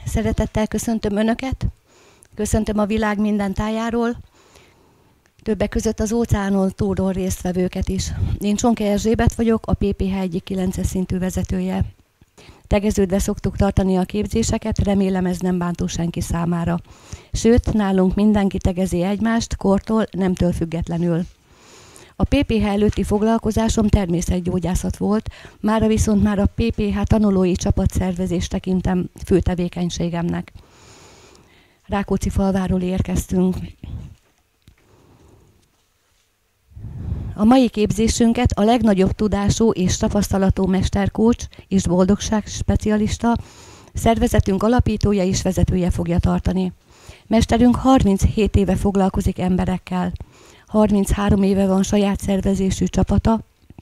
Szeretettel köszöntöm Önöket, köszöntöm a világ minden tájáról, többek között az óceánon túlról résztvevőket is. Én Csonka Erzsébet vagyok, a PPH egyik 9-es szintű vezetője. Tegeződve szoktuk tartani a képzéseket, remélem ez nem bántó senki számára. Sőt, nálunk mindenki tegezi egymást, kortól, nemtől függetlenül. A PPH előtti foglalkozásom természetgyógyászat volt, mára viszont már a PPH tanulói csapatszervezést tekintem fő tevékenységemnek. Rákóczifalváról érkeztünk. A mai képzésünket a legnagyobb tudású és tapasztalatú mesterkócs és boldogságspecialista, szervezetünk alapítója és vezetője fogja tartani. Mesterünk 37 éve foglalkozik emberekkel. 33 éve van saját szervezésű csapata.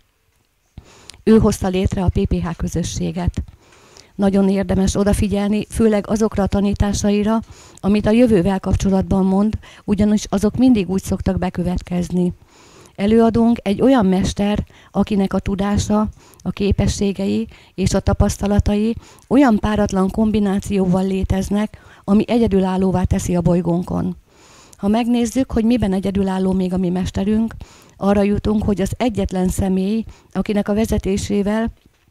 Ő hozta létre a PPH közösséget. Nagyon érdemes odafigyelni, főleg azokra a tanításaira, amit a jövővel kapcsolatban mond, ugyanis azok mindig úgy szoktak bekövetkezni. Előadónk egy olyan mester, akinek a tudása, a képességei és a tapasztalatai olyan páratlan kombinációval léteznek, ami egyedülállóvá teszi a bolygónkon. Ha megnézzük, hogy miben egyedülálló még a mi mesterünk, arra jutunk, hogy az egyetlen személy, akinek a vezetésével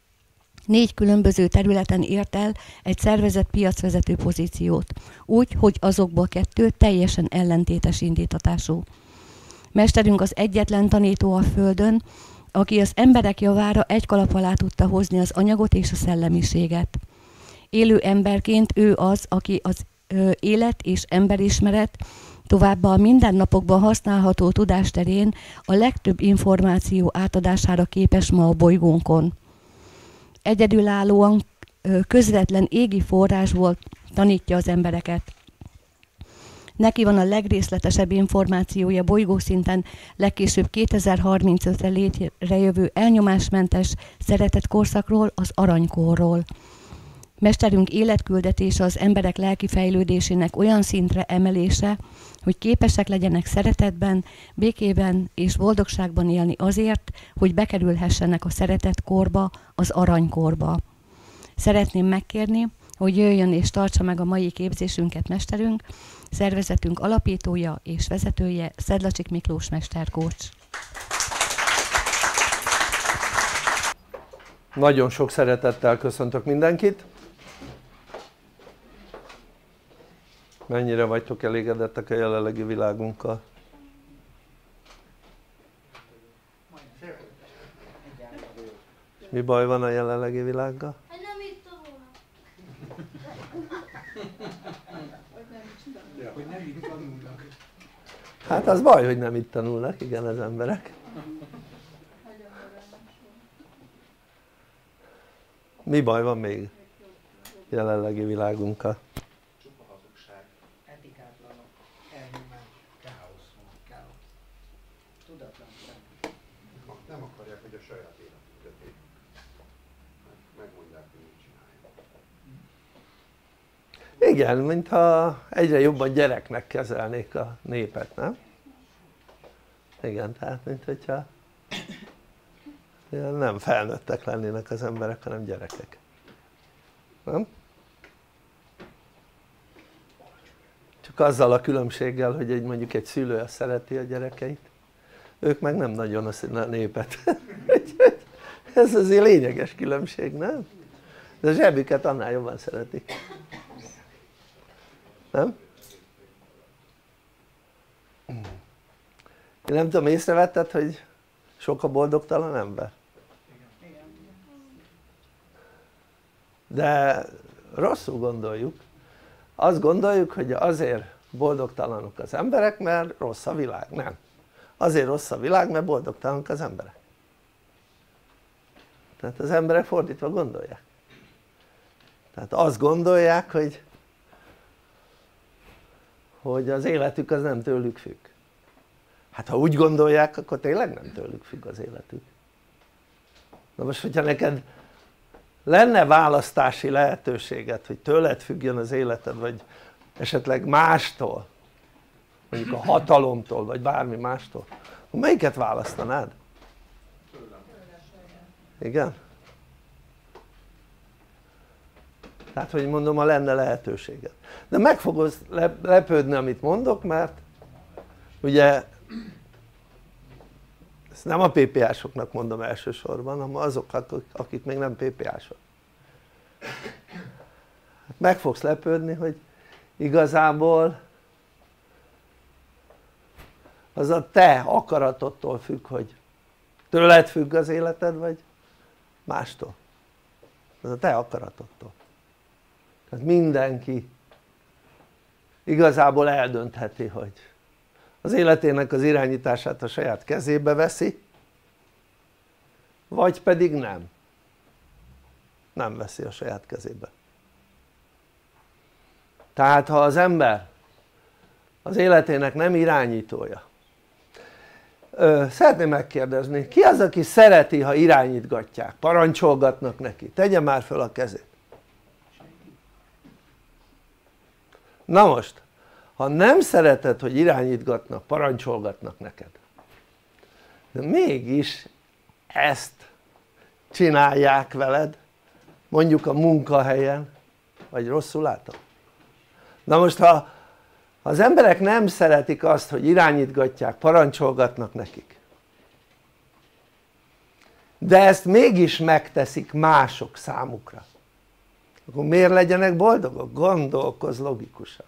4 különböző területen ért el egy szervezett piacvezető pozíciót, úgy, hogy azokból 2 teljesen ellentétes indítatású. Mesterünk az egyetlen tanító a Földön, aki az emberek javára egy kalap alá tudta hozni az anyagot és a szellemiséget. Élő emberként ő az, aki az élet és emberismeret, továbbá a mindennapokban használható tudásterén a legtöbb információ átadására képes ma a bolygónkon. Egyedülállóan közvetlen égi forrásból tanítja az embereket. Neki van a legrészletesebb információja bolygószinten, legkésőbb 2035-re létrejövő elnyomásmentes szeretett korszakról, az aranykorról. Mesterünk életküldetése az emberek lelki fejlődésének olyan szintre emelése, hogy képesek legyenek szeretetben, békében és boldogságban élni azért, hogy bekerülhessenek a szeretett korba, az aranykorba. Szeretném megkérni, hogy jöjjön és tartsa meg a mai képzésünket mesterünk, szervezetünk alapítója és vezetője, Szedlacsik Miklós mesterkócs. Nagyon sok szeretettel köszöntök mindenkit. Mennyire vagytok elégedettek a jelenlegi világunkkal? Mi baj van a jelenlegi világgal? Hát az baj, hogy nem itt tanulnak, igen, az emberek. Mi baj van még jelenlegi világunkkal? Csupa hazugság, etikátlanok, elnyomás, káosz, tudatlanság. Nem akarják, hogy a saját életüket éljük. Megmondják, hogy mit csinálják. Igen, mintha egyre jobban gyereknek kezelnék a népet, nem? Igen, tehát mint hogyha nem felnőttek lennének az emberek, hanem gyerekek, nem? Csak azzal a különbséggel, hogy mondjuk egy szülő azt szereti a gyerekeit, ők meg nem nagyon a népet. Ez azért lényeges különbség, nem? De a zsebüket annál jobban szeretik, nem? Én nem tudom, észrevetted, hogy sok a boldogtalan ember? De rosszul gondoljuk. Azt gondoljuk, hogy azért boldogtalanok az emberek, mert rossz a világ. Nem. Azért rossz a világ, mert boldogtalanok az emberek. Tehát az emberek fordítva gondolják. Tehát azt gondolják, hogy az életük az nem tőlük függ. Hát ha úgy gondolják, akkor tényleg nem tőlük függ az életük. Na most, hogyha neked lenne választási lehetőséged, hogy tőled függjön az életed, vagy esetleg mástól, mondjuk a hatalomtól, vagy bármi mástól, akkor melyiket választanád? Igen? Tehát hogy mondom, ha lenne lehetőséged. De meg fogod lepődni, amit mondok, mert ugye ezt nem a PPA-soknak mondom elsősorban, hanem azoknak, akik még nem PPA-sok. Meg fogsz lepődni, hogy igazából az a te akaratodtól függ, hogy tőled függ az életed, vagy mástól. Ez a te akaratodtól. Tehát mindenki igazából eldöntheti, hogy az életének az irányítását a saját kezébe veszi, vagy pedig nem veszi a saját kezébe. Tehát ha az ember az életének nem irányítója, szeretném megkérdezni, ki az, aki szereti, ha irányítgatják, parancsolgatnak neki? Tegye már föl a kezét. Na most, ha nem szereted, hogy irányítgatnak, parancsolgatnak neked, de mégis ezt csinálják veled, mondjuk a munkahelyen, vagy rosszul látom? Na most, ha az emberek nem szeretik azt, hogy irányítgatják, parancsolgatnak nekik, de ezt mégis megteszik mások számukra, akkor miért legyenek boldogok? Gondolkozz logikusan.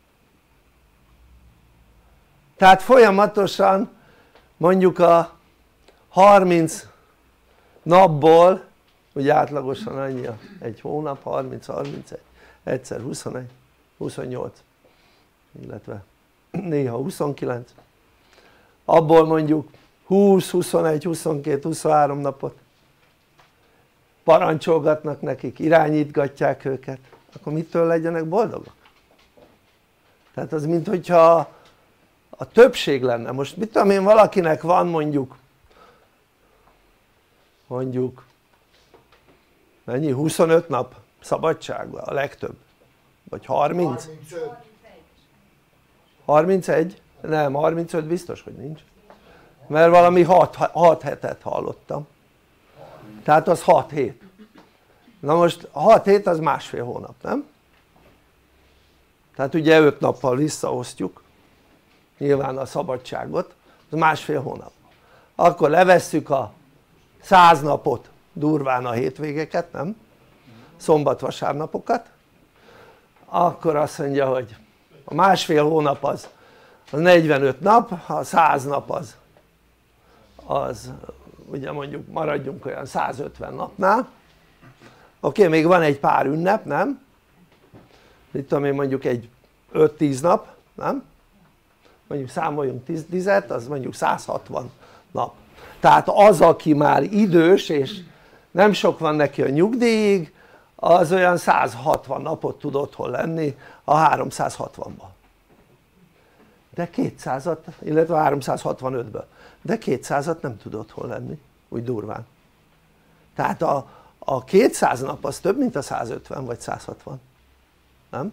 Tehát folyamatosan mondjuk a 30 napból, ugye átlagosan annyi egy hónap, 30-31, egyszer 21, 28, illetve néha 29, abból mondjuk 20, 21, 22, 23 napot parancsolgatnak nekik, irányítgatják őket, akkor mitől legyenek boldogok? Tehát az minthogyha a többség lenne. Most mit tudom én, valakinek van mondjuk mennyi? 25 nap szabadsága a legtöbb? Vagy 30? 31? Nem, 35 biztos, hogy nincs, mert valami 6 hetet hallottam, tehát az 6 hét. Na most 6 hét az másfél hónap, nem? Tehát ugye 5 nappal visszaosztjuk nyilván a szabadságot, az másfél hónap. Akkor levesszük a 100 napot, durván a hétvégeket, nem? Szombat-vasárnapokat, akkor azt mondja, hogy a másfél hónap az 45 nap, a 100 nap az ugye mondjuk maradjunk olyan 150 napnál, oké, még van egy pár ünnep, nem? Mit tudom én, mondjuk egy 5-10 nap, nem? Mondjuk számoljunk 10-et, az mondjuk 160 nap. Tehát az, aki már idős és nem sok van neki a nyugdíjig, az olyan 160 napot tud otthon lenni a 360-ban. De 200-at, illetve 365-ből. De 200-at nem tud otthon lenni, úgy durván. Tehát a 200 nap az több, mint a 150 vagy 160, nem?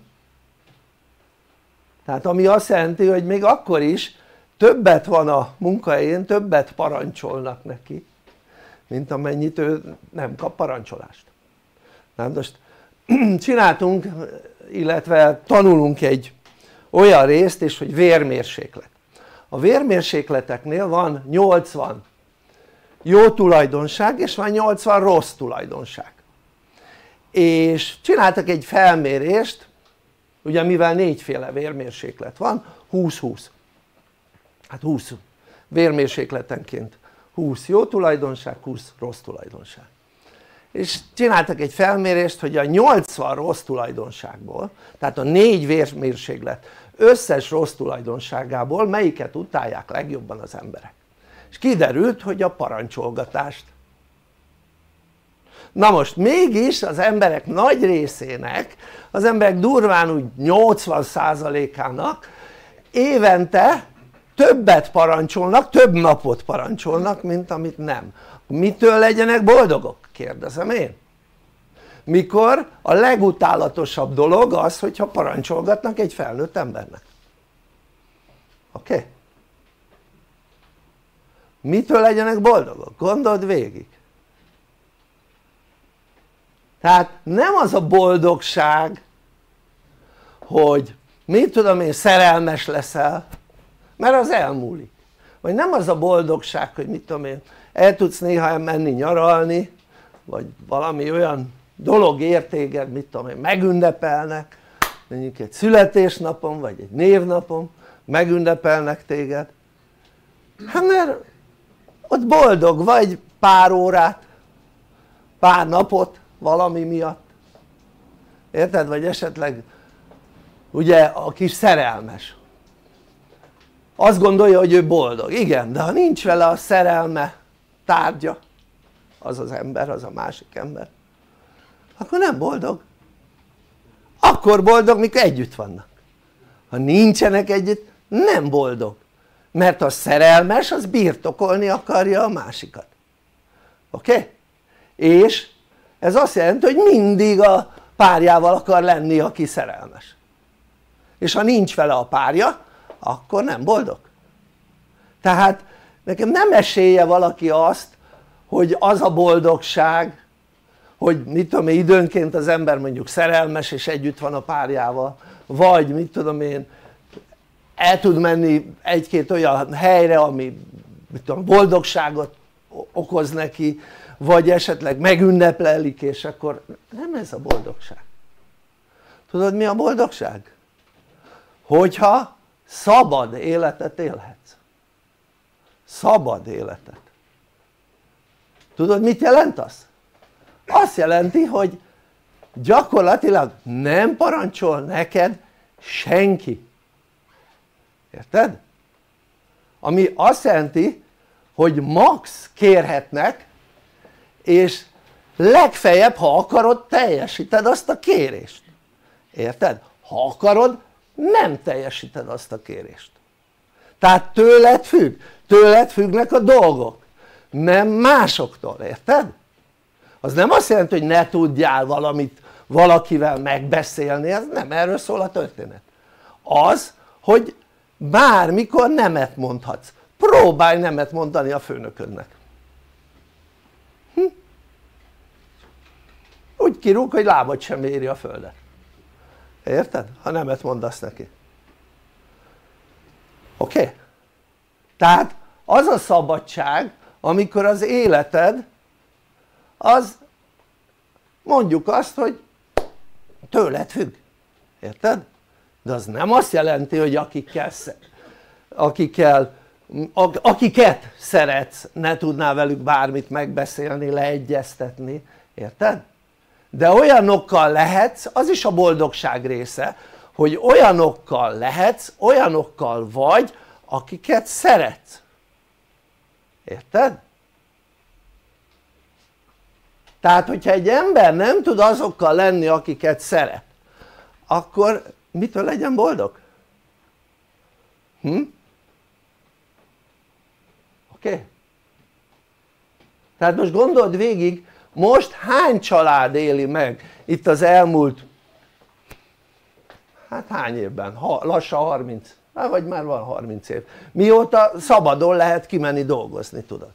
Tehát ami azt jelenti, hogy még akkor is többet van a munkahelyén, többet parancsolnak neki, mint amennyit ő nem kap parancsolást. Na most csináltunk, illetve tanulunk egy olyan részt is, hogy vérmérséklet. A vérmérsékleteknél van 80 jó tulajdonság és van 80 rossz tulajdonság. És csináltak egy felmérést, ugye mivel 4 féle vérmérséklet van, 20-20. Hát 20 vérmérsékletenként 20 jó tulajdonság, 20 rossz tulajdonság. És csináltak egy felmérést, hogy a 80 rossz tulajdonságból, tehát a 4 vérmérséklet összes rossz tulajdonságából melyiket utálják legjobban az emberek. És kiderült, hogy a parancsolgatást. Na most mégis az emberek nagy részének, az emberek durván úgy 80%-ának évente többet parancsolnak, több napot parancsolnak, mint amit nem. Mitől legyenek boldogok? Kérdezem én. Mikor a legutálatosabb dolog az, hogyha parancsolgatnak egy felnőtt embernek. Oké? Mitől legyenek boldogok? Gondold végig. Tehát nem az a boldogság, hogy mit tudom én, szerelmes leszel, mert az elmúlik. Vagy nem az a boldogság, hogy mit tudom én, el tudsz néha menni nyaralni, vagy valami olyan dolog ér téged, mit tudom én, megünnepelnek, mondjuk egy születésnapon, vagy egy névnapon, megünnepelnek téged. Hát mert ott boldog vagy pár órát, pár napot valami miatt, érted? Vagy esetleg ugye a kis szerelmes azt gondolja, hogy ő boldog, igen, de ha nincs vele a szerelme tárgya, az az ember, az a másik ember, akkor nem boldog. Akkor boldog, mikor együtt vannak. Ha nincsenek együtt, nem boldog, mert a szerelmes az birtokolni akarja a másikat, oké? És ez azt jelenti, hogy mindig a párjával akar lenni, aki szerelmes, és ha nincs vele a párja, akkor nem boldog. Tehát nekem nem esélye valaki azt, hogy az a boldogság, hogy mit tudom én, időnként az ember mondjuk szerelmes és együtt van a párjával, vagy mit tudom én, el tud menni egy-két olyan helyre, ami mit tudom, boldogságot okoz neki, vagy esetleg megünneplelik, és akkor nem ez a boldogság. Tudod mi a boldogság? Hogyha szabad életet élhetsz. Szabad életet. Tudod mit jelent az? Azt jelenti, hogy gyakorlatilag nem parancsol neked senki, érted? Ami azt jelenti, hogy max kérhetnek, és legfeljebb ha akarod teljesíted azt a kérést, érted? Ha akarod nem teljesíted azt a kérést, tehát tőled függnek a dolgok, nem másoktól, érted? Az nem azt jelenti, hogy ne tudjál valamit valakivel megbeszélni, ez nem erről szól a történet. Az, hogy bármikor nemet mondhatsz, próbálj nemet mondani a főnöködnek. Úgy kirúg, hogy lábad sem éri a földet, érted? Ha nemet mondasz neki, oké? Tehát az a szabadság, amikor az életed az mondjuk azt, hogy tőled függ, érted? De az nem azt jelenti, hogy akiket szeretsz ne tudnál velük bármit megbeszélni, leegyeztetni, érted? De olyanokkal lehetsz, az is a boldogság része, hogy olyanokkal lehetsz, olyanokkal vagy, akiket szeretsz, érted? Tehát hogyha egy ember nem tud azokkal lenni, akiket szeret, akkor mitől legyen boldog? Oké? Tehát most gondold végig, most hány család éli meg itt az elmúlt, hát hány évben? Lassan 30, vagy már van 30 év, mióta szabadon lehet kimenni dolgozni, tudod?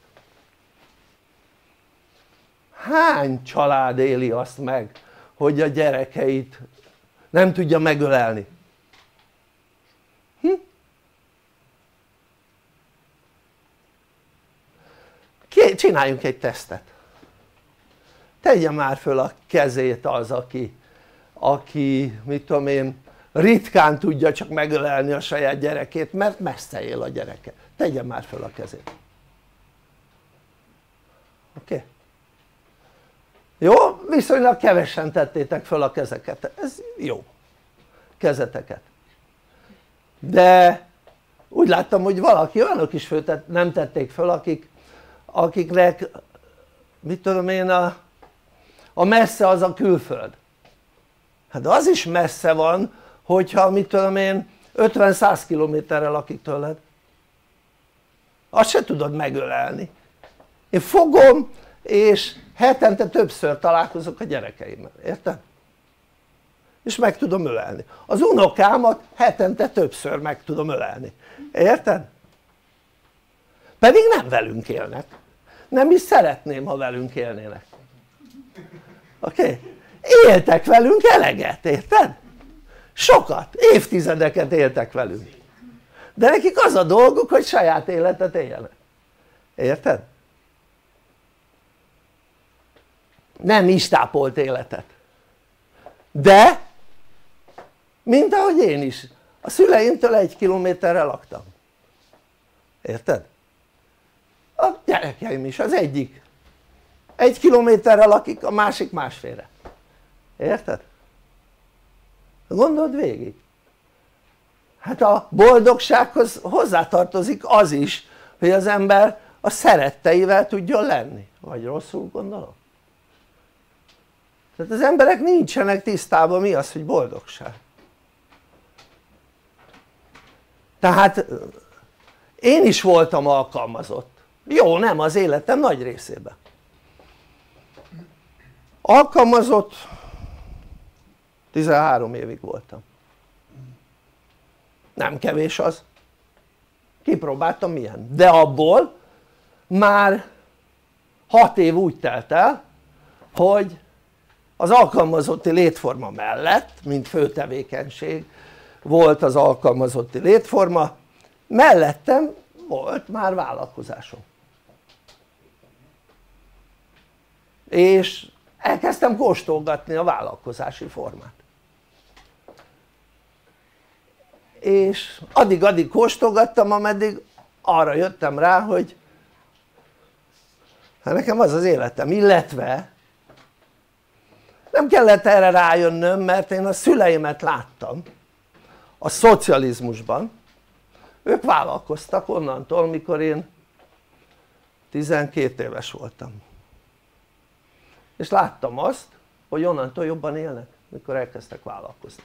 Hány család éli azt meg, hogy a gyerekeit nem tudja megölelni? Csináljunk egy tesztet. Tegye már föl a kezét az, aki mit tudom én, ritkán tudja csak megölelni a saját gyerekét, mert messze él a gyereke. Tegye már föl a kezét. Oké? Jó? Viszonylag kevesen tettétek föl a kezeket, ez jó, kezeteket, de úgy láttam, hogy olyanok is nem tették föl, akiknek mit tudom én, a messze az a külföld. Hát az is messze van, hogyha mit tudom én 50-100 kilométerrel lakik tőled, azt se tudod megölelni. Én fogom és hetente többször találkozok a gyerekeimmel, érted? És meg tudom ölelni. Az unokámat hetente többször meg tudom ölelni, érted? Pedig nem velünk élnek, nem is szeretném, ha velünk élnének, oké? éltek velünk eleget, érted? Sokat, évtizedeket éltek velünk, de nekik az a dolguk, hogy saját életet éljenek, érted? Nem istápolt életet, de mint ahogy én is, a szüleimtől 1 kilométerre laktam, érted? A gyerekeim is, az egyik 1 kilométerre lakik, a másik másfélre, érted? Gondold végig, hát a boldogsághoz hozzátartozik az is, hogy az ember a szeretteivel tudjon lenni, vagy rosszul gondolom? Tehát az emberek nincsenek tisztában mi az, hogy boldogság. Tehát én is voltam alkalmazott, jó, nem az életem nagy részében alkalmazott, 13 évig voltam, nem kevés az, kipróbáltam milyen, de abból már 6 év úgy telt el, hogy az alkalmazotti létforma mellett, mint fő tevékenység volt az alkalmazotti létforma, mellettem volt már vállalkozásom, és elkezdtem kóstolgatni a vállalkozási formát, és addig kóstolgattam, ameddig arra jöttem rá, hogy hát nekem az az életem, illetve nem kellett erre rájönnöm, mert én a szüleimet láttam a szocializmusban, ők vállalkoztak onnantól, mikor én 12 éves voltam, és láttam azt, hogy onnantól jobban élnek, mikor elkezdtek vállalkozni.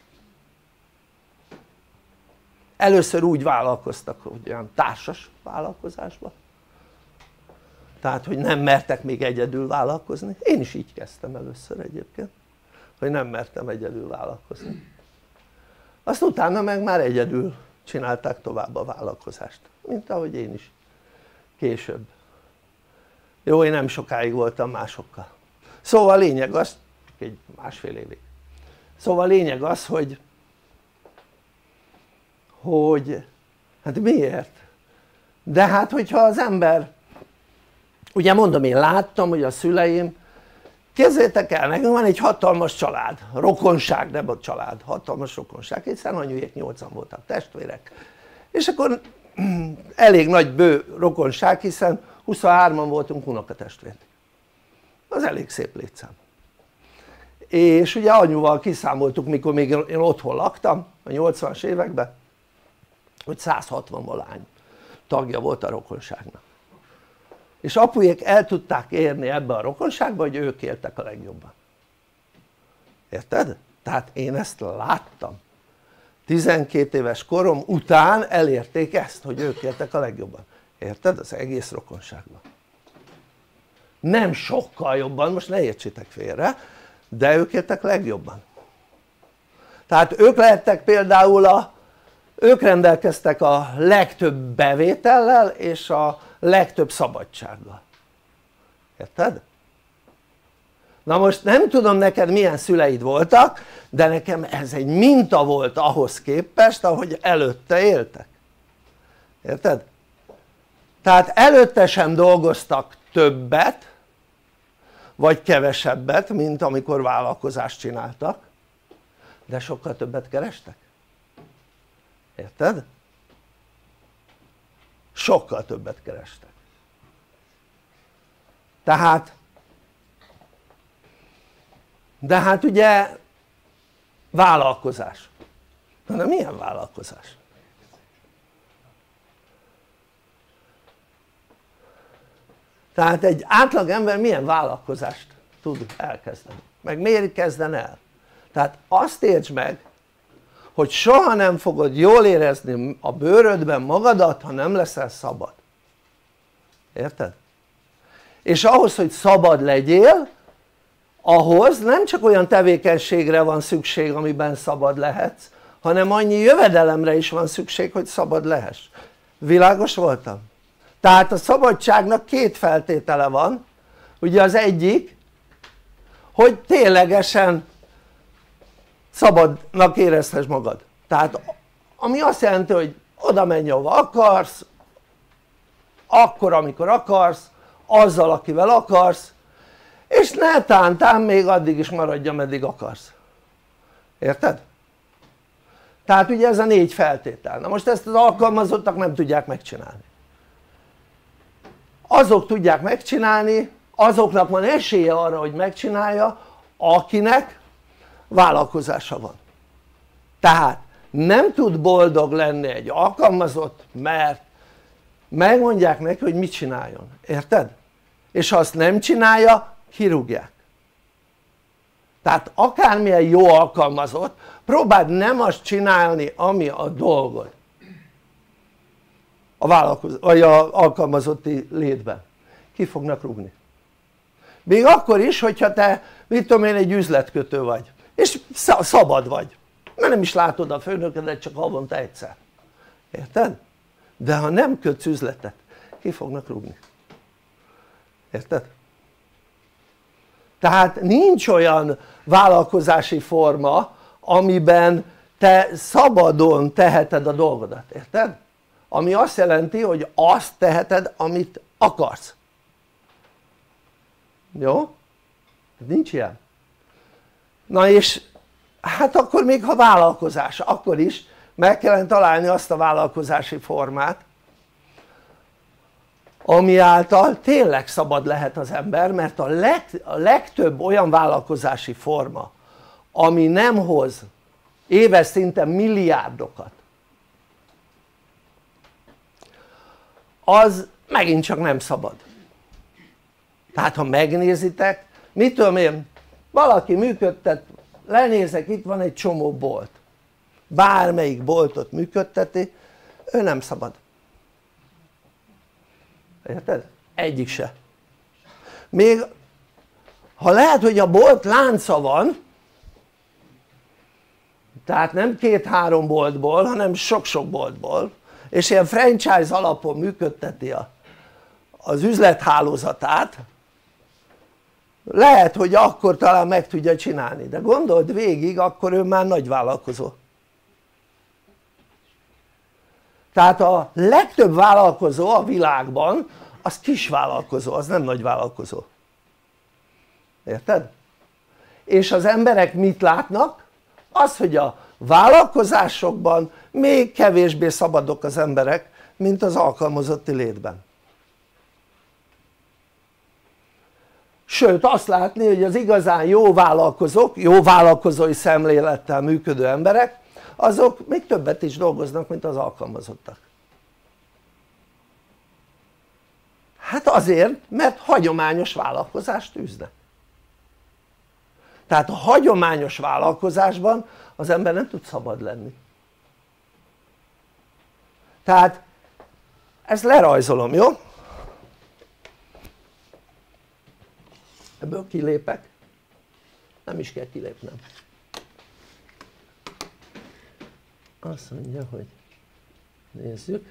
Először úgy vállalkoztak, hogy olyan társas vállalkozásban, tehát hogy nem mertek még egyedül vállalkozni, én is így kezdtem először egyébként, hogy nem mertem egyedül vállalkozni, azt utána meg már egyedül csinálták tovább a vállalkozást, mint ahogy én is később. Jó, én nem sokáig voltam másokkal, szóval a lényeg az, egy másfél évig, szóval a lényeg az, hogy hát miért? de hát hogyha az ember, ugye mondom, én láttam, hogy a szüleim, képzeljétek el, nekünk van egy hatalmas család, rokonság, nem a család, hatalmas rokonság, hiszen anyujék 8-an voltak testvérek, és akkor elég nagy bő rokonság, hiszen 23-an voltunk unokatestvérek, az elég szép létszám. És ugye anyuval kiszámoltuk, mikor még én otthon laktam a 80-as években, hogy 160 valány tagja volt a rokonságnak, és apujék el tudták érni ebbe a rokonságba, hogy ők éltek a legjobban, érted? tehát én ezt láttam, 12 éves korom után elérték ezt, hogy ők éltek a legjobban, érted? az egész rokonságban, nem sokkal jobban, most ne értsétek félre, de ők éltek legjobban. Tehát ők lehettek például ők rendelkeztek a legtöbb bevétellel és a legtöbb szabadsággal, érted? na most nem tudom neked milyen szüleid voltak, de nekem ez egy minta volt ahhoz képest ahogy előtte éltek, érted? tehát előtte sem dolgoztak többet vagy kevesebbet, mint amikor vállalkozást csináltak, de sokkal többet kerestek, érted? sokkal többet kerestek, tehát de hát ugye vállalkozás, de milyen vállalkozás? tehát egy átlag ember milyen vállalkozást tud elkezdeni, meg miért kezdene el? tehát azt értsd meg, hogy soha nem fogod jól érezni a bőrödben magadat, ha nem leszel szabad, érted? és ahhoz, hogy szabad legyél, ahhoz nem csak olyan tevékenységre van szükség, amiben szabad lehetsz, hanem annyi jövedelemre is van szükség, hogy szabad lehess. Világos voltam? tehát a szabadságnak két feltétele van, ugye az egyik, hogy ténylegesen szabadnak érezhess magad. Tehát ami azt jelenti, hogy oda menj ahova akarsz, akkor amikor akarsz, azzal akivel akarsz, és netántán még addig is maradj ameddig akarsz. Érted? Tehát ugye ez a 4 feltétel. Na most ezt az alkalmazottak nem tudják megcsinálni. Azok tudják megcsinálni, azoknak van esélye arra, hogy megcsinálja, akinek vállalkozása van. Tehát nem tud boldog lenni egy alkalmazott, mert megmondják neki, hogy mit csináljon, érted? És ha azt nem csinálja, kirúgják. Tehát akármilyen jó alkalmazott, próbáld nem azt csinálni, ami a dolgod vagy az alkalmazotti létben, ki fognak rúgni. Még akkor is, hogyha te, mit tudom én, egy üzletkötő vagy, és szabad vagy, mert nem is látod a főnöködet, csak havonta egyszer, érted? De ha nem kötsz üzletet, ki fognak rúgni, érted? Tehát nincs olyan vállalkozási forma, amiben te szabadon teheted a dolgodat, érted? Ami azt jelenti, hogy azt teheted, amit akarsz. Jó? Nincs ilyen. Na és hát akkor még ha vállalkozás, akkor is meg kellene találni azt a vállalkozási formát, ami által tényleg szabad lehet az ember, mert a legtöbb olyan vállalkozási forma, ami nem hoz éves szinten milliárdokat, az megint csak nem szabad. Tehát ha megnézitek, mit tudom én, valaki működtet, lenézek, itt van egy csomó bolt, bármelyik boltot működteti, ő nem szabad, érted? Egyik se. Még ha lehet, hogy a bolt lánca van, tehát nem 2-3 boltból, hanem sok-sok boltból, és ilyen franchise alapon működteti az üzlethálózatát, lehet, hogy akkor talán meg tudja csinálni, de gondold végig, akkor ő már nagy vállalkozó. Tehát a legtöbb vállalkozó a világban az kis vállalkozó, az nem nagy vállalkozó, érted? És az emberek mit látnak? Az, hogy a vállalkozásokban még kevésbé szabadok az emberek, mint az alkalmazotti létben. Sőt, azt látni, hogy az igazán jó vállalkozók, jó vállalkozói szemlélettel működő emberek, azok még többet is dolgoznak, mint az alkalmazottak. Hát azért, mert hagyományos vállalkozást űznek. Tehát a hagyományos vállalkozásban az ember nem tud szabad lenni. Tehát ezt lerajzolom, jó? Ebből kilépek, nem is kell kilépnem. Azt mondja, hogy nézzük.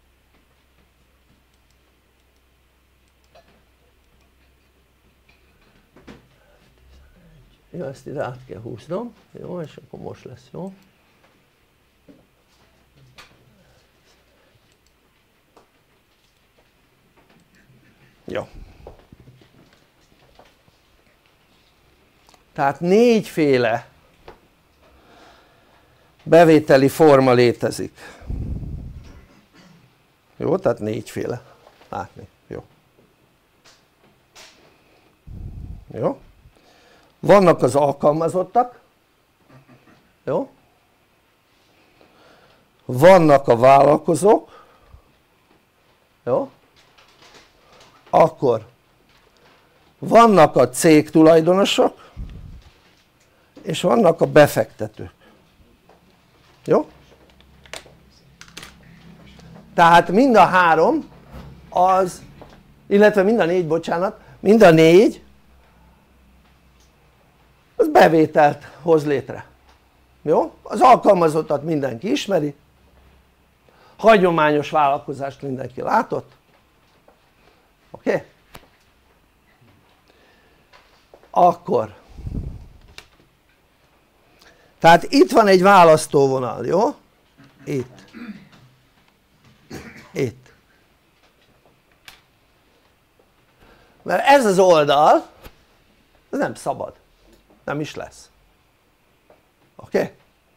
Jó, ezt ide át kell húznom, jó, és akkor most lesz, jó? Jó. Tehát 4 féle bevételi forma létezik. Jó, tehát 4 féle. Látni, jó. Jó? Vannak az alkalmazottak, jó? Vannak a vállalkozók, jó? Akkor vannak a cégtulajdonosok, és vannak a befektetők, jó? Tehát mind a 3 az, illetve mind a 4, bocsánat, mind a 4 az bevételt hoz létre, jó? Az alkalmazottat mindenki ismeri, hagyományos vállalkozást mindenki látott, oké? Akkor Tehát itt van egy választóvonal, jó? Itt. Mert ez az oldal, ez nem szabad, nem is lesz. Oké?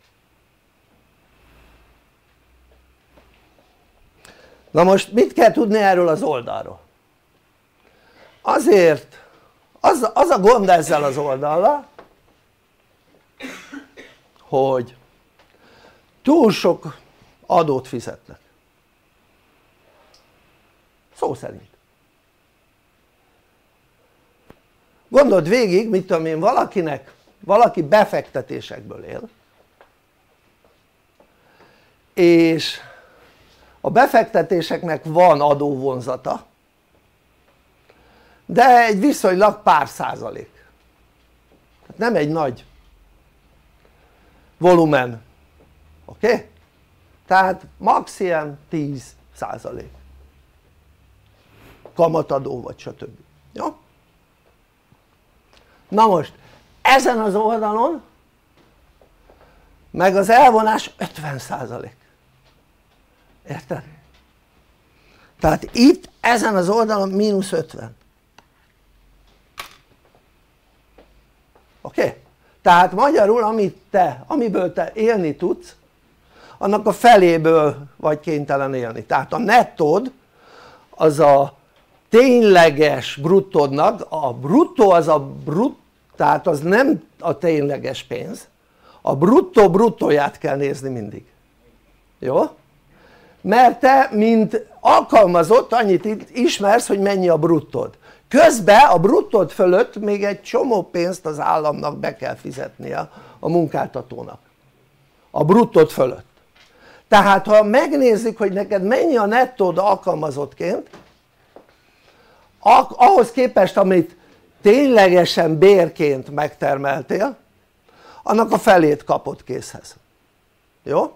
Na most mit kell tudni erről az oldalról? Azért, az a gond ezzel az oldallal, hogy túl sok adót fizetnek. Szó szerint. Gondold végig, mit tudom én, valaki befektetésekből él, és a befektetéseknek van adóvonzata, de egy viszonylag pár százalék, nem egy nagy volumen, oké? Tehát max ilyen 10% kamatadó vagy stb. Jó? Na most ezen az oldalon meg az elvonás 50%, érted? Tehát itt ezen az oldalon mínusz 50, oké? Tehát magyarul amiből te élni tudsz, annak a feléből vagy kénytelen élni. Tehát a nettód az a tényleges bruttódnak, a bruttó az tehát az nem a tényleges pénz, a bruttó bruttóját kell nézni mindig, jó? Mert te mint alkalmazott annyit ismersz, hogy mennyi a bruttód, közben a bruttód fölött még egy csomó pénzt az államnak be kell fizetnie a munkáltatónak a bruttód fölött. Tehát ha megnézzük, hogy neked mennyi a nettód alkalmazottként, ahhoz képest amit ténylegesen bérként megtermeltél, annak a felét kapod készhez, jó?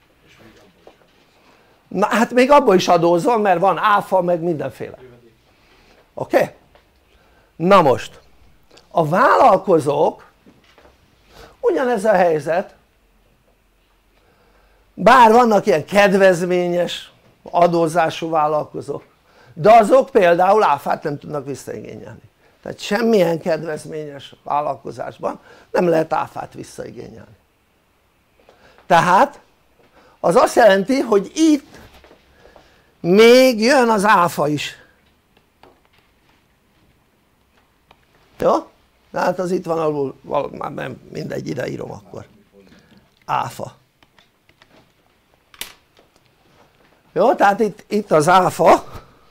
Na hát még abból is adózol, mert van áfa meg mindenféle, oké? Na most a vállalkozók ugyanez a helyzet, bár vannak ilyen kedvezményes adózású vállalkozók, de azok például áfát nem tudnak visszaigényelni. Tehát semmilyen kedvezményes vállalkozásban nem lehet áfát visszaigényelni. Tehát az azt jelenti, hogy itt még jön az áfa is, jó? Tehát az itt van alul, már nem mindegy, ide írom akkor, áfa, jó? Tehát itt az áfa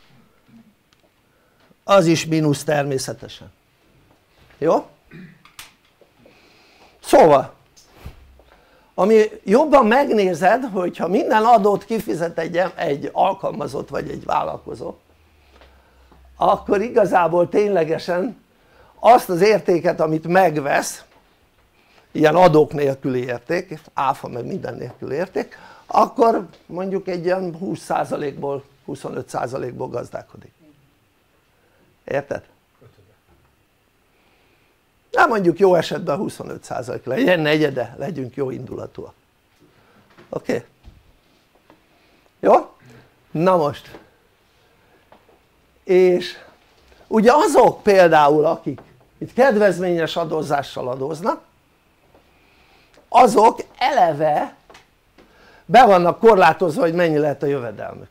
az is mínusz természetesen, jó? Szóval ami jobban megnézed, hogyha minden adót kifizet egy alkalmazott vagy egy vállalkozó, akkor igazából ténylegesen azt az értéket amit megvesz, ilyen adók nélküli érték, áfa meg minden nélküli érték, akkor mondjuk egy ilyen 20%-ból 25%-ból gazdálkodik, érted? Na mondjuk jó esetben 25% legyen negyede, legyünk jó indulatúak, oké? Jó? Na most és ugye azok például akik itt kedvezményes adózással adóznak, azok eleve be vannak korlátozva, hogy mennyi lehet a jövedelmük,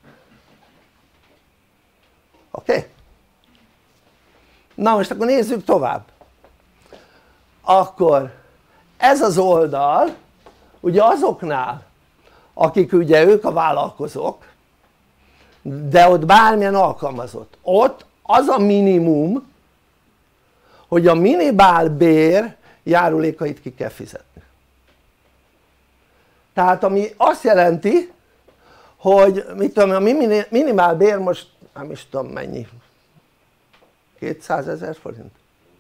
oké? Na most akkor nézzük tovább. Akkor ez az oldal ugye azoknál akik ugye ők a vállalkozók, de ott bármilyen alkalmazott, ott az a minimum, hogy a minimálbér járulékait ki kell fizetni. Tehát ami azt jelenti, hogy mit tudom, a minimálbér most nem is tudom mennyi, 200 000 forint?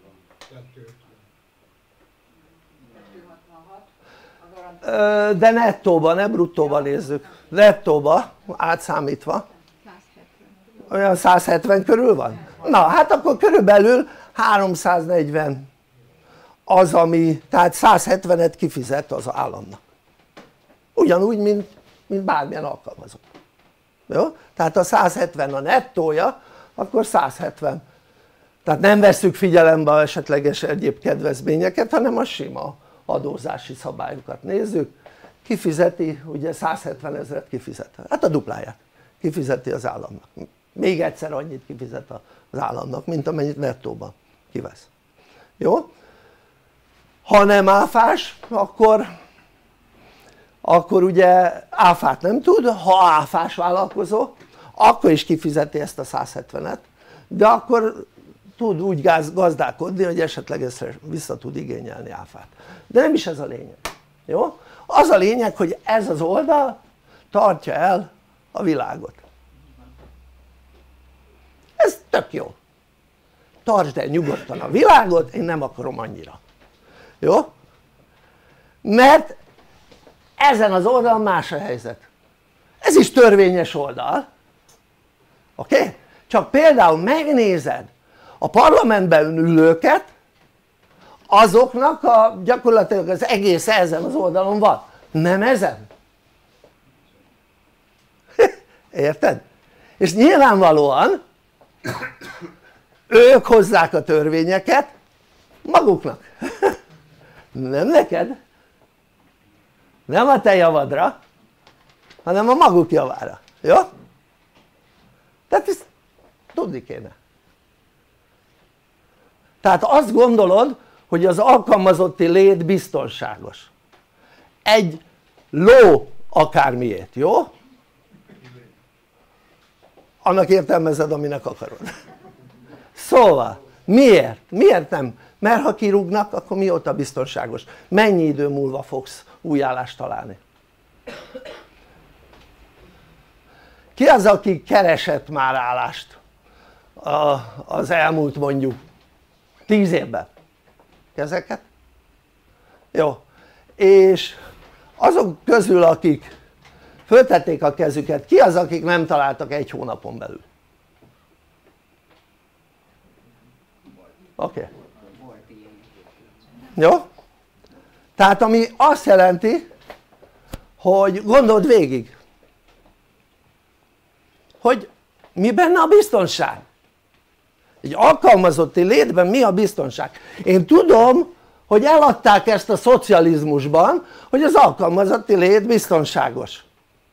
De nettóban, ne bruttóban nézzük, nettóban átszámítva olyan 170 körül van? Na hát akkor körülbelül 340 az, ami, tehát 170-et kifizet az államnak, ugyanúgy mint bármilyen alkalmazott, jó? Tehát ha 170 a nettója, akkor 170, tehát nem vesszük figyelembe esetleges egyéb kedvezményeket, hanem a sima adózási szabályokat nézzük. Kifizeti, ugye 170 000 kifizet, hát a dupláját kifizeti az államnak, még egyszer annyit kifizet az államnak, mint amennyit nettóban kivesz, jó? Ha nem áfás, akkor ugye áfát nem tud, ha áfás vállalkozó, akkor is kifizeti ezt a 170-et, de akkor tud úgy gazdálkodni, hogy esetleg vissza tud igényelni áfát, de nem is ez a lényeg, jó? Az a lényeg, hogy ez az oldal tartja el a világot, ez tök jó, tartsd el nyugodtan a világot, én nem akarom annyira, jó? Mert ezen az oldalon más a helyzet, ez is törvényes oldal, oké? Csak például megnézed a parlamentben ülőket, azoknak gyakorlatilag az egész ezen az oldalon van, nem ezen, érted? És nyilvánvalóan ők hozzák a törvényeket maguknak, nem neked, nem a te javadra, hanem a maguk javára, jó? Tehát ezt tudni kéne. Tehát azt gondolod, hogy az alkalmazotti lét biztonságos, egy ló akármiért, jó? Annak értelmezed, aminek akarod. Szóval miért? Miért nem? Mert ha kirúgnak, akkor mióta biztonságos? Mennyi idő múlva fogsz új állást találni? Ki az, aki keresett már állást az elmúlt mondjuk 10 évben? Kezeket? Jó, és azok közül, akik föltették a kezüket, ki az, akik nem találtak 1 hónapon belül? Oké. Jó? Tehát ami azt jelenti, hogy gondold végig, hogy mi benne a biztonság? Egy alkalmazotti létben mi a biztonság? Én tudom, hogy eladták ezt a szocializmusban, hogy az alkalmazotti lét biztonságos,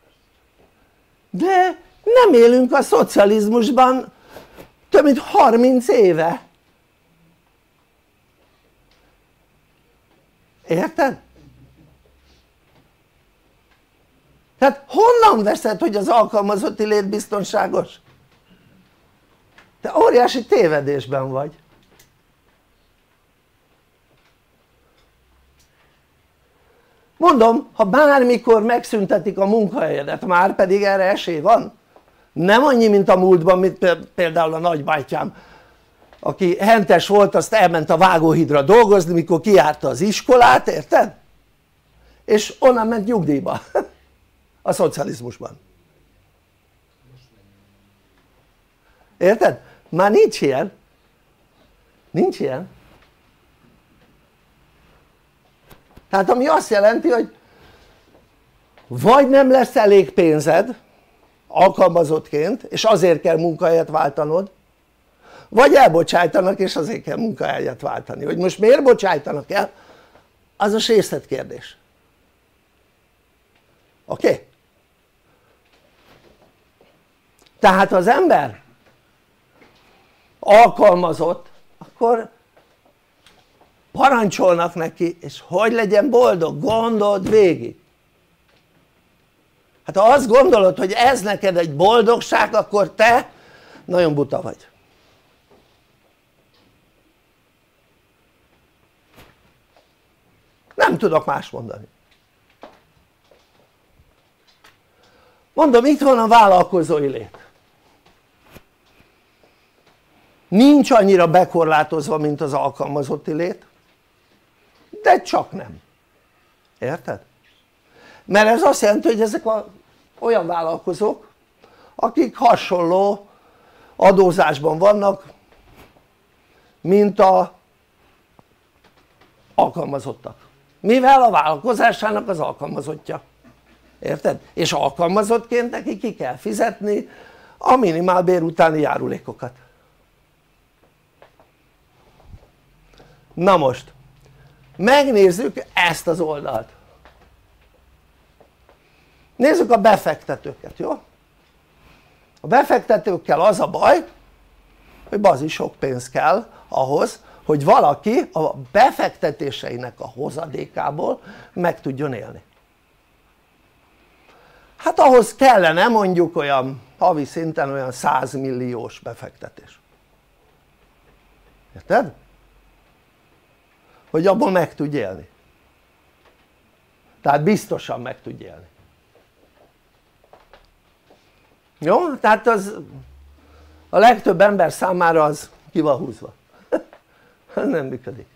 de nem élünk a szocializmusban több mint 30 éve, érted? Tehát honnan veszed, hogy az alkalmazotti lét biztonságos? Te óriási tévedésben vagy. Mondom, ha bármikor megszüntetik a munkahelyedet, már pedig erre esély van, nem annyi, mint a múltban, mint például a nagybátyám, aki hentes volt, azt elment a Vágóhídra dolgozni, mikor kijárta az iskolát, érted? És onnan ment nyugdíjba a szocializmusban, érted? Már nincs ilyen, nincs ilyen. Tehát ami azt jelenti, hogy vagy nem lesz elég pénzed alkalmazottként, és azért kell munkahelyet váltanod, vagy elbocsájtanak, és azért kell munkahelyet váltani. Hogy most miért bocsájtanak el, az a részletkérdés, oké? Tehát ha az ember alkalmazott, akkor parancsolnak neki, és hogy legyen boldog, gondold végig. Hát ha azt gondolod, hogy ez neked egy boldogság, akkor te nagyon buta vagy. Nem tudok más mondani. Mondom, itt van a vállalkozói lét. Nincs annyira bekorlátozva, mint az alkalmazotti lét, de csak nem. Érted? Mert ez azt jelenti, hogy ezek olyan vállalkozók, akik hasonló adózásban vannak, mint alkalmazottak, mivel a vállalkozásának az alkalmazottja, érted? És alkalmazottként neki ki kell fizetni a minimálbér utáni járulékokat. Na most megnézzük ezt az oldalt, nézzük a befektetőket, jó? A befektetőkkel az a baj, hogy bazi sok pénz kell ahhoz, hogy valaki a befektetéseinek a hozadékából meg tudjon élni. Hát ahhoz kellene mondjuk olyan havi szinten olyan 100 milliós befektetés, érted? Hogy abból meg tudj élni, tehát biztosan meg tudj élni, jó? Tehát az a legtöbb ember számára az ki van húzva nem működik.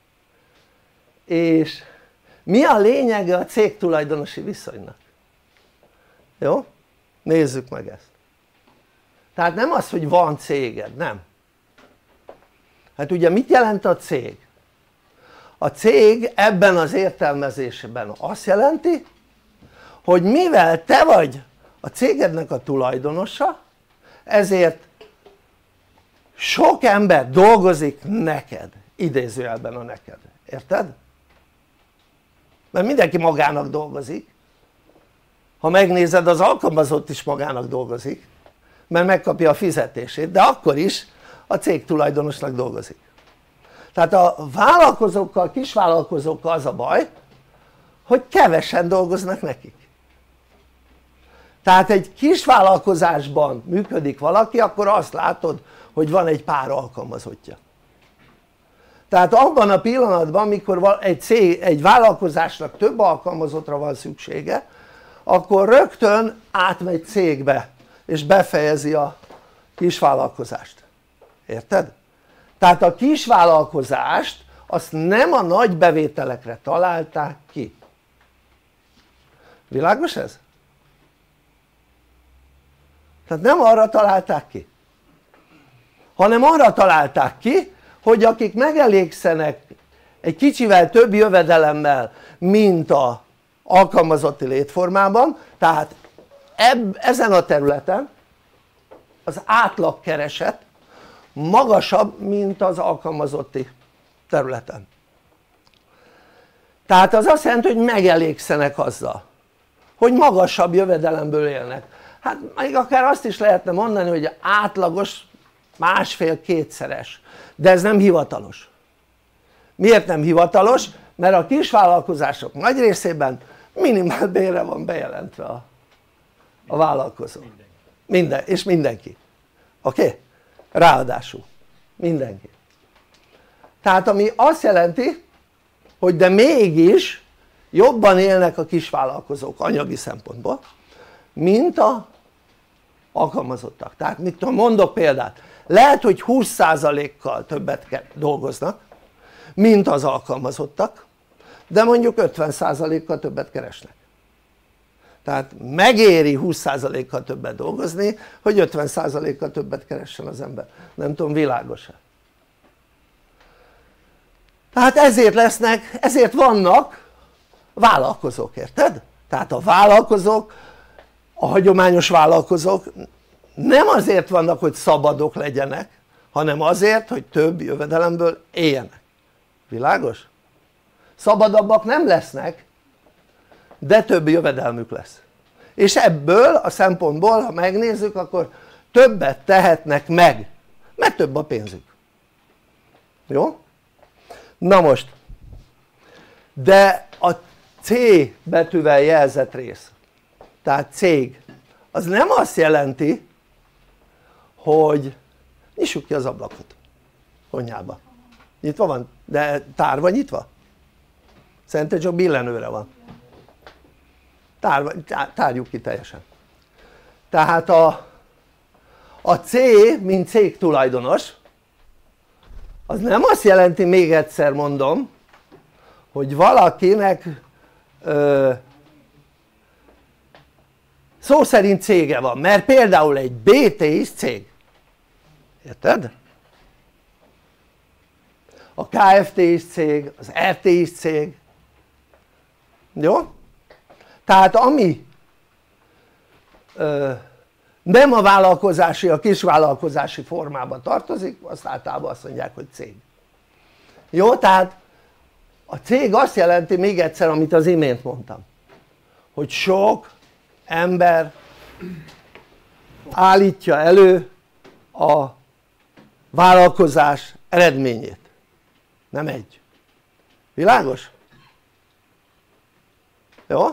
És mi a lényege a cégtulajdonosi viszonynak? Jó? Nézzük meg ezt. Tehát nem az, hogy van céged, nem. Hát ugye mit jelent a cég? A cég ebben az értelmezésben azt jelenti, hogy mivel te vagy a cégednek a tulajdonosa, ezért sok ember dolgozik neked, idézőjelben a neked, érted? Mert mindenki magának dolgozik, ha megnézed az alkalmazott is magának dolgozik, mert megkapja a fizetését, de akkor is a cég tulajdonosnak dolgozik. Tehát a vállalkozókkal, kisvállalkozókkal az a baj, hogy kevesen dolgoznak nekik. Tehát egy kisvállalkozásban működik valaki, akkor azt látod, hogy van egy pár alkalmazottja. Tehát abban a pillanatban, amikor egy vállalkozásnak több alkalmazottra van szüksége, akkor rögtön átmegy cégbe és befejezi a kisvállalkozást, érted? Tehát a kisvállalkozást azt nem a nagy bevételekre találták ki, világos ez? Tehát nem arra találták ki, hanem arra találták ki, hogy akik megelégszenek egy kicsivel több jövedelemmel, mint a alkalmazotti létformában, tehát ezen a területen az átlagkereset magasabb, mint az alkalmazotti területen. Tehát az azt jelenti, hogy megelégszenek azzal, hogy magasabb jövedelemből élnek. Hát még akár azt is lehetne mondani, hogy átlagos másfél-kétszeres, de ez nem hivatalos. Miért nem hivatalos? Mert a kisvállalkozások nagy részében minimálbérre van bejelentve a vállalkozó. És mindenki. Oké? Ráadásul mindenki. Tehát ami azt jelenti, hogy de mégis jobban élnek a kisvállalkozók anyagi szempontból, mint a alkalmazottak. Tehát mit tudom, mondok példát, lehet hogy 20%-kal többet dolgoznak, mint az alkalmazottak, de mondjuk 50%-kal többet keresnek. Tehát megéri 20%-kal többet dolgozni, hogy 50%-kal többet keressen az ember. Nem tudom, világos-e? Tehát ezért vannak vállalkozók, érted? Tehát a vállalkozók, a hagyományos vállalkozók nem azért vannak, hogy szabadok legyenek, hanem azért, hogy több jövedelemből éljenek. Világos? Szabadabbak nem lesznek, de több jövedelmük lesz. És ebből a szempontból, ha megnézzük, akkor többet tehetnek meg, mert több a pénzük. Jó? Na most, de a C betűvel jelzett rész, tehát cég, az nem azt jelenti, hogy nyissuk ki az ablakot konyhába. Nyitva van? De tárva nyitva? Szerintem csak billenőre van. Tárjuk ki teljesen. Tehát a C, mint cégtulajdonos, az nem azt jelenti, még egyszer mondom, hogy valakinek szó szerint cége van, mert például egy BT is cég, érted? a Kft is cég, az RT is cég, jó? Tehát ami nem a vállalkozási, a kisvállalkozási formában tartozik, azt általában azt mondják, hogy cég. Jó? Tehát a cég azt jelenti, még egyszer, amit az imént mondtam, hogy sok ember állítja elő a vállalkozás eredményét, nem egy. Világos? Jó?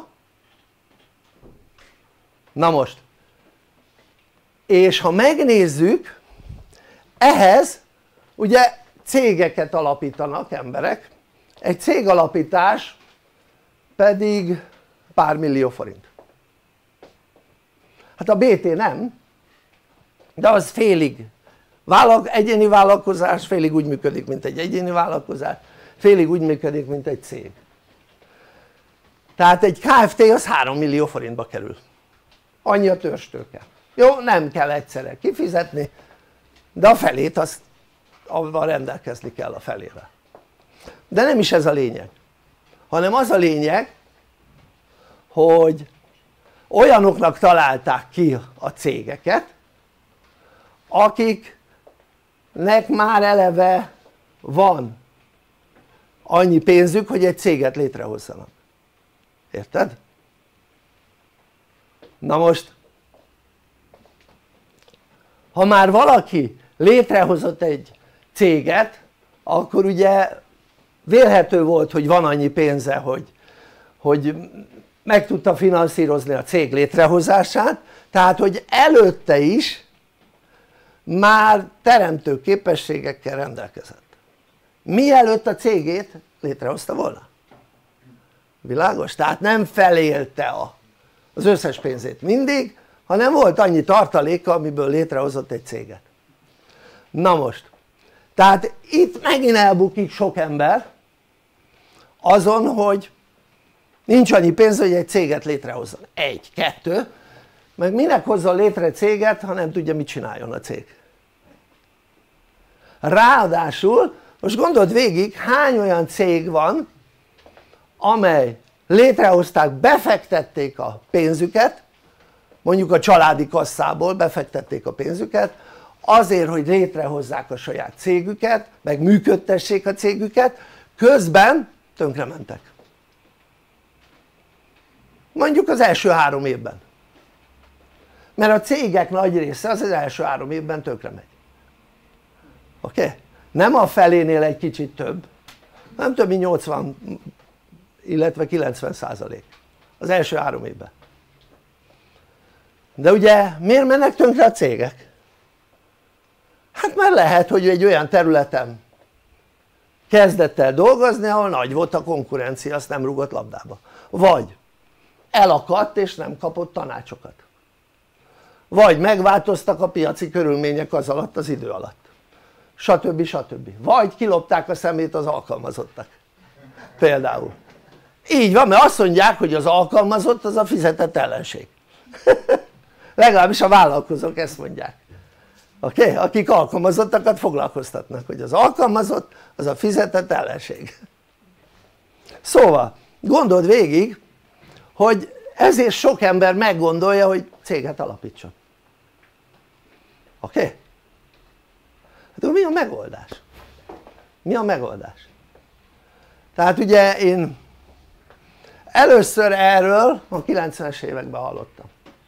Na most, és ha megnézzük, ehhez ugye cégeket alapítanak emberek, egy cégalapítás pedig pár millió forint. Hát a BT nem, de az félig egyéni vállalkozás, félig úgy működik, mint egy egyéni vállalkozás, félig úgy működik, mint egy cég. Tehát egy Kft. Az 3 millió forintba kerül, annyi a törzstőke. Jó, nem kell egyszerre kifizetni, de a felét azt avval rendelkezni kell, a felével. De nem is ez a lényeg, hanem az a lényeg, hogy olyanoknak találták ki a cégeket, akiknek már eleve van annyi pénzük, hogy egy céget létrehozzanak. Érted? Na most, ha már valaki létrehozott egy céget, akkor ugye vélhető volt, hogy van annyi pénze, hogy meg tudta finanszírozni a cég létrehozását, tehát hogy előtte is már teremtő képességekkel rendelkezett, mielőtt a cégét létrehozta volna. Világos? Tehát nem felélte az összes pénzét mindig, hanem volt annyi tartaléka, amiből létrehozott egy céget. Na most, tehát itt megint elbukik sok ember azon, hogy nincs annyi pénz, hogy egy céget létrehozzon. 1, 2, meg minek hozzon létre céget, ha nem tudja, mit csináljon a cég. Ráadásul most gondold végig, hány olyan cég van, amely létrehozták, befektették a pénzüket, mondjuk a családi kasszából befektették a pénzüket azért, hogy létrehozzák a saját cégüket, meg működtessék a cégüket, közben tönkrementek, mondjuk az első 3 évben, mert a cégek nagy része az első 3 évben tönkre megy. Oké? Nem a felénél egy kicsit több, nem több mint 80 illetve 90% az első 3 évben. De ugye miért mennek tönkre a cégek? Hát mert lehet, hogy egy olyan területen kezdett el dolgozni, ahol nagy volt a konkurencia, azt nem rúgott labdába, vagy elakadt és nem kapott tanácsokat, vagy megváltoztak a piaci körülmények az alatt, az idő alatt, stb. Stb. Vagy kilopták a szemét az alkalmazottak például. Így van, mert azt mondják, hogy az alkalmazott az a fizetett ellenség. Legalábbis a vállalkozók ezt mondják. Oké? Akik alkalmazottakat foglalkoztatnak, hogy az alkalmazott az a fizetett ellenség. Szóval gondold végig, hogy ezért sok ember meggondolja, hogy céget alapítson. Oké? Hát mi a megoldás? Mi a megoldás? Tehát ugye én először erről a 90-es években hallottam,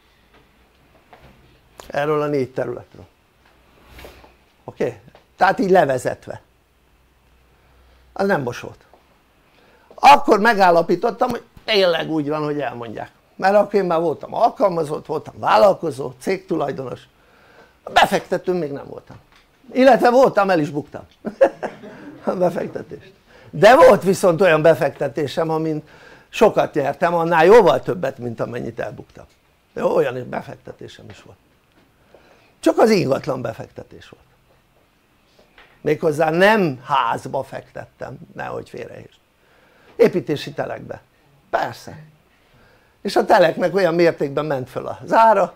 erről a 4 területről. Oké? Tehát így levezetve, az nem most volt. Akkor megállapítottam, hogy tényleg úgy van, hogy elmondják, mert akkor én már voltam alkalmazott, voltam vállalkozó, cégtulajdonos, befektető még nem voltam, illetve voltam, el is buktam a befektetést, de volt viszont olyan befektetésem, amin sokat nyertem, annál jóval többet, mint amennyit elbuktam. Jó, olyan befektetésem is volt, csak az ingatlan befektetés volt, méghozzá nem házba fektettem, nehogy félreértsd, építési telekbe, persze, és a teleknek olyan mértékben ment föl az ára,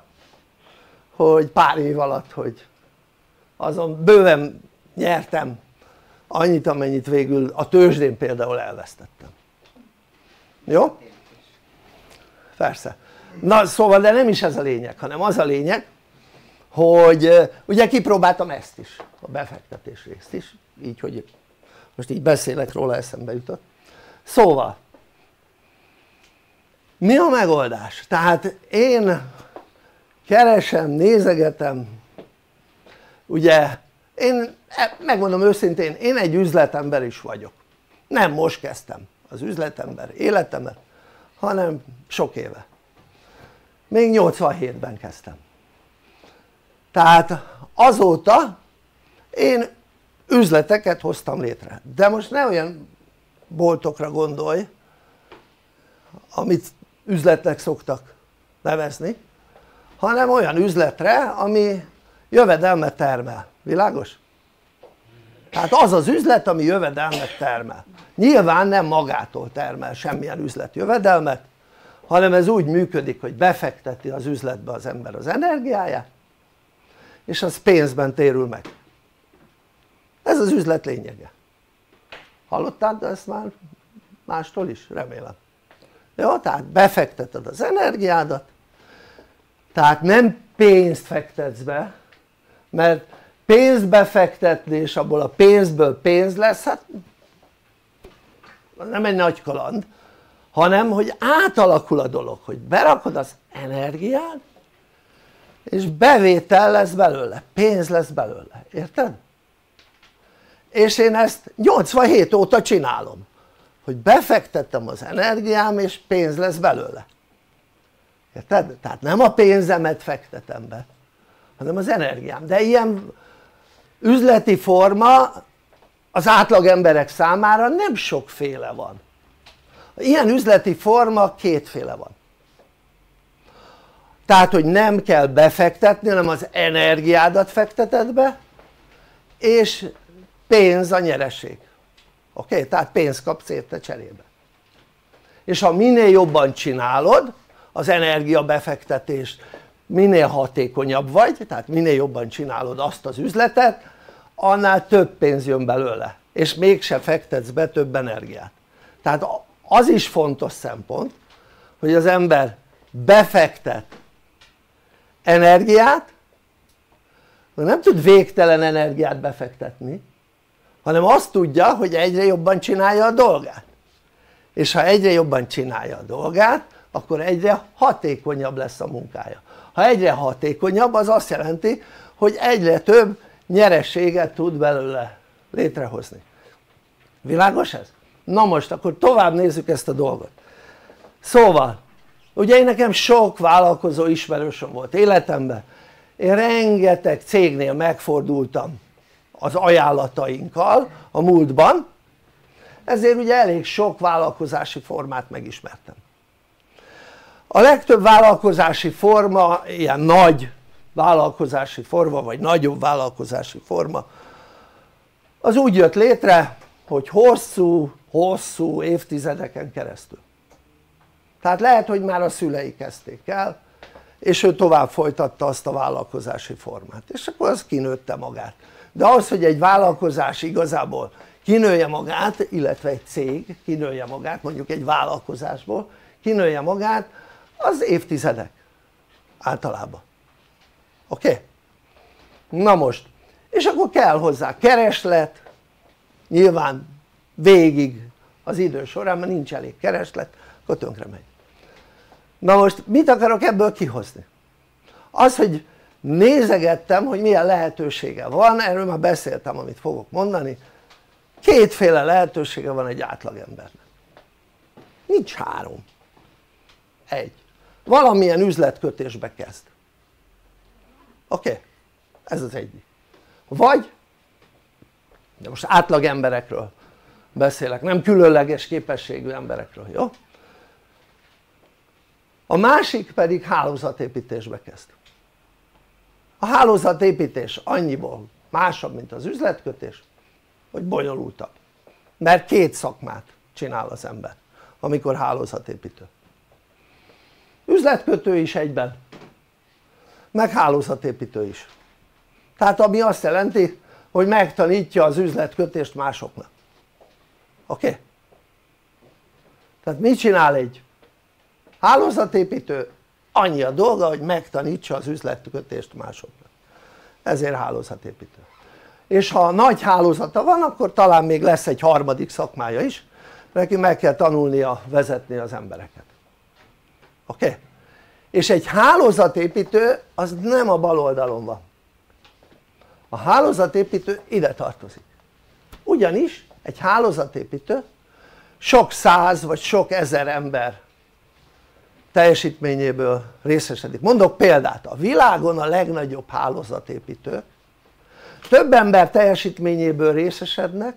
hogy pár év alatt, hogy azon bőven nyertem annyit amennyit végül a tőzsdén például elvesztettem. Jó? Persze. Na szóval, de nem is ez a lényeg, hanem az a lényeg, hogy ugye kipróbáltam ezt is, a befektetés részt is, így hogy most így beszélek róla, eszembe jutott. Szóval mi a megoldás? Tehát én keresem, nézegetem, ugye én megmondom őszintén, én egy üzletember is vagyok, nem most kezdtem az üzletember életemet, hanem sok éve, még 87-ben kezdtem, tehát azóta én üzleteket hoztam létre, de most ne olyan boltokra gondolj amit üzletnek szoktak nevezni, hanem olyan üzletre ami jövedelmet termel, világos? tehát az az üzlet ami jövedelmet termel, nyilván nem magától termel semmilyen üzlet jövedelmet, hanem ez úgy működik hogy befekteti az üzletbe az ember az energiáját és az pénzben térül meg, ez az üzlet lényege. Hallottál ezt már mástól is? Remélem. Jó? Tehát befekteted az energiádat, tehát nem pénzt fektetsz be, mert pénzt befektetni és abból a pénzből pénz lesz, hát nem egy nagy kaland, hanem hogy átalakul a dolog, hogy berakod az energiád és bevétel lesz belőle, pénz lesz belőle, érted? És én ezt 87 óta csinálom, hogy befektettem az energiám és pénz lesz belőle, érted? tehát nem a pénzemet fektetem be hanem az energiám, de ilyen üzleti forma az átlag emberek számára nem sokféle van, ilyen üzleti forma kétféle van, tehát hogy nem kell befektetni hanem az energiádat fekteted be és pénz a nyereség, oké? tehát pénzt kapsz érte cserébe, és ha minél jobban csinálod az energia befektetést, minél hatékonyabb vagy, tehát minél jobban csinálod azt az üzletet, annál több pénz jön belőle és mégse fektetsz be több energiát. Tehát az is fontos szempont hogy az ember befektet energiát, nem tud végtelen energiát befektetni, hanem azt tudja hogy egyre jobban csinálja a dolgát, és ha egyre jobban csinálja a dolgát akkor egyre hatékonyabb lesz a munkája. Ha egyre hatékonyabb az azt jelenti hogy egyre több nyereséget tud belőle létrehozni. Világos ez? Na most akkor tovább nézzük ezt a dolgot. Szóval ugye nekem sok vállalkozó ismerősöm volt életemben, én rengeteg cégnél megfordultam az ajánlatainkkal a múltban, ezért ugye elég sok vállalkozási formát megismertem. A legtöbb vállalkozási forma, ilyen nagy vállalkozási forma vagy nagyobb vállalkozási forma az úgy jött létre hogy hosszú évtizedeken keresztül, tehát lehet hogy már a szülei kezdték el és ő tovább folytatta azt a vállalkozási formát és akkor az kinőtte magát, de az hogy egy vállalkozás igazából kinője magát, illetve egy cég kinője magát, mondjuk egy vállalkozásból kinője magát, az évtizedek általában, oké? na most, és akkor kell hozzá kereslet, nyilván végig az idő során, mert nincs elég kereslet, akkor tönkre megy. Na most mit akarok ebből kihozni? Az hogy nézegettem hogy milyen lehetősége van, erről már beszéltem amit fogok mondani, kétféle lehetősége van egy átlagembernek, nincs három, egy, valamilyen üzletkötésbe kezd, oké? ez az egyik, vagy, de most átlag emberekről beszélek, nem különleges képességű emberekről, jó? a másik pedig hálózatépítésbe kezd. A hálózatépítés annyiból másabb mint az üzletkötés hogy bonyolultabb, mert két szakmát csinál az ember amikor hálózatépítő, üzletkötő is egyben meg hálózatépítő is, tehát ami azt jelenti hogy megtanítja az üzletkötést másoknak. Oké? Tehát mit csinál egy hálózatépítő? Annyi a dolga, hogy megtanítsa az üzletkötést másoknak. Ezért hálózatépítő. És ha nagy hálózata van, akkor talán még lesz egy harmadik szakmája is, neki meg kell tanulnia vezetni az embereket. Oké? És egy hálózatépítő az nem a bal oldalon van. A hálózatépítő ide tartozik. Ugyanis egy hálózatépítő sok száz vagy sok ezer ember teljesítményéből részesedik. Mondok példát, a világon a legnagyobb hálózatépítők több ember teljesítményéből részesednek,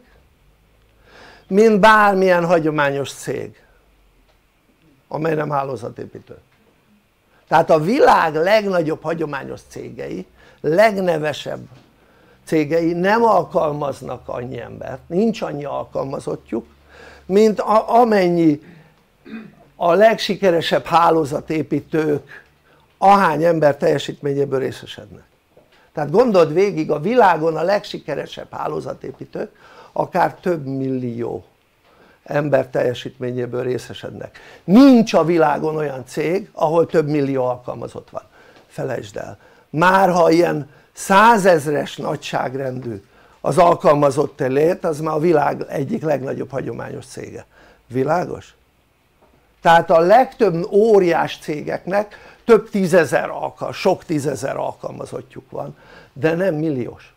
mint bármilyen hagyományos cég, amely nem hálózatépítő. Tehát a világ legnagyobb hagyományos cégei, legnevesebb cégei nem alkalmaznak annyi embert, nincs annyi alkalmazottjuk, mint amennyi a legsikeresebb hálózatépítők ahány ember teljesítményéből részesednek. Tehát gondold végig, a világon a legsikeresebb hálózatépítők akár több millió ember teljesítményéből részesednek. Nincs a világon olyan cég, ahol több millió alkalmazott van. Felejtsd el. Már ha ilyen 100 000-es nagyságrendű az alkalmazott lét, az már a világ egyik legnagyobb hagyományos cége. Világos? Tehát a legtöbb óriás cégeknek több tízezer sok tízezer alkalmazottjuk van, de nem milliós.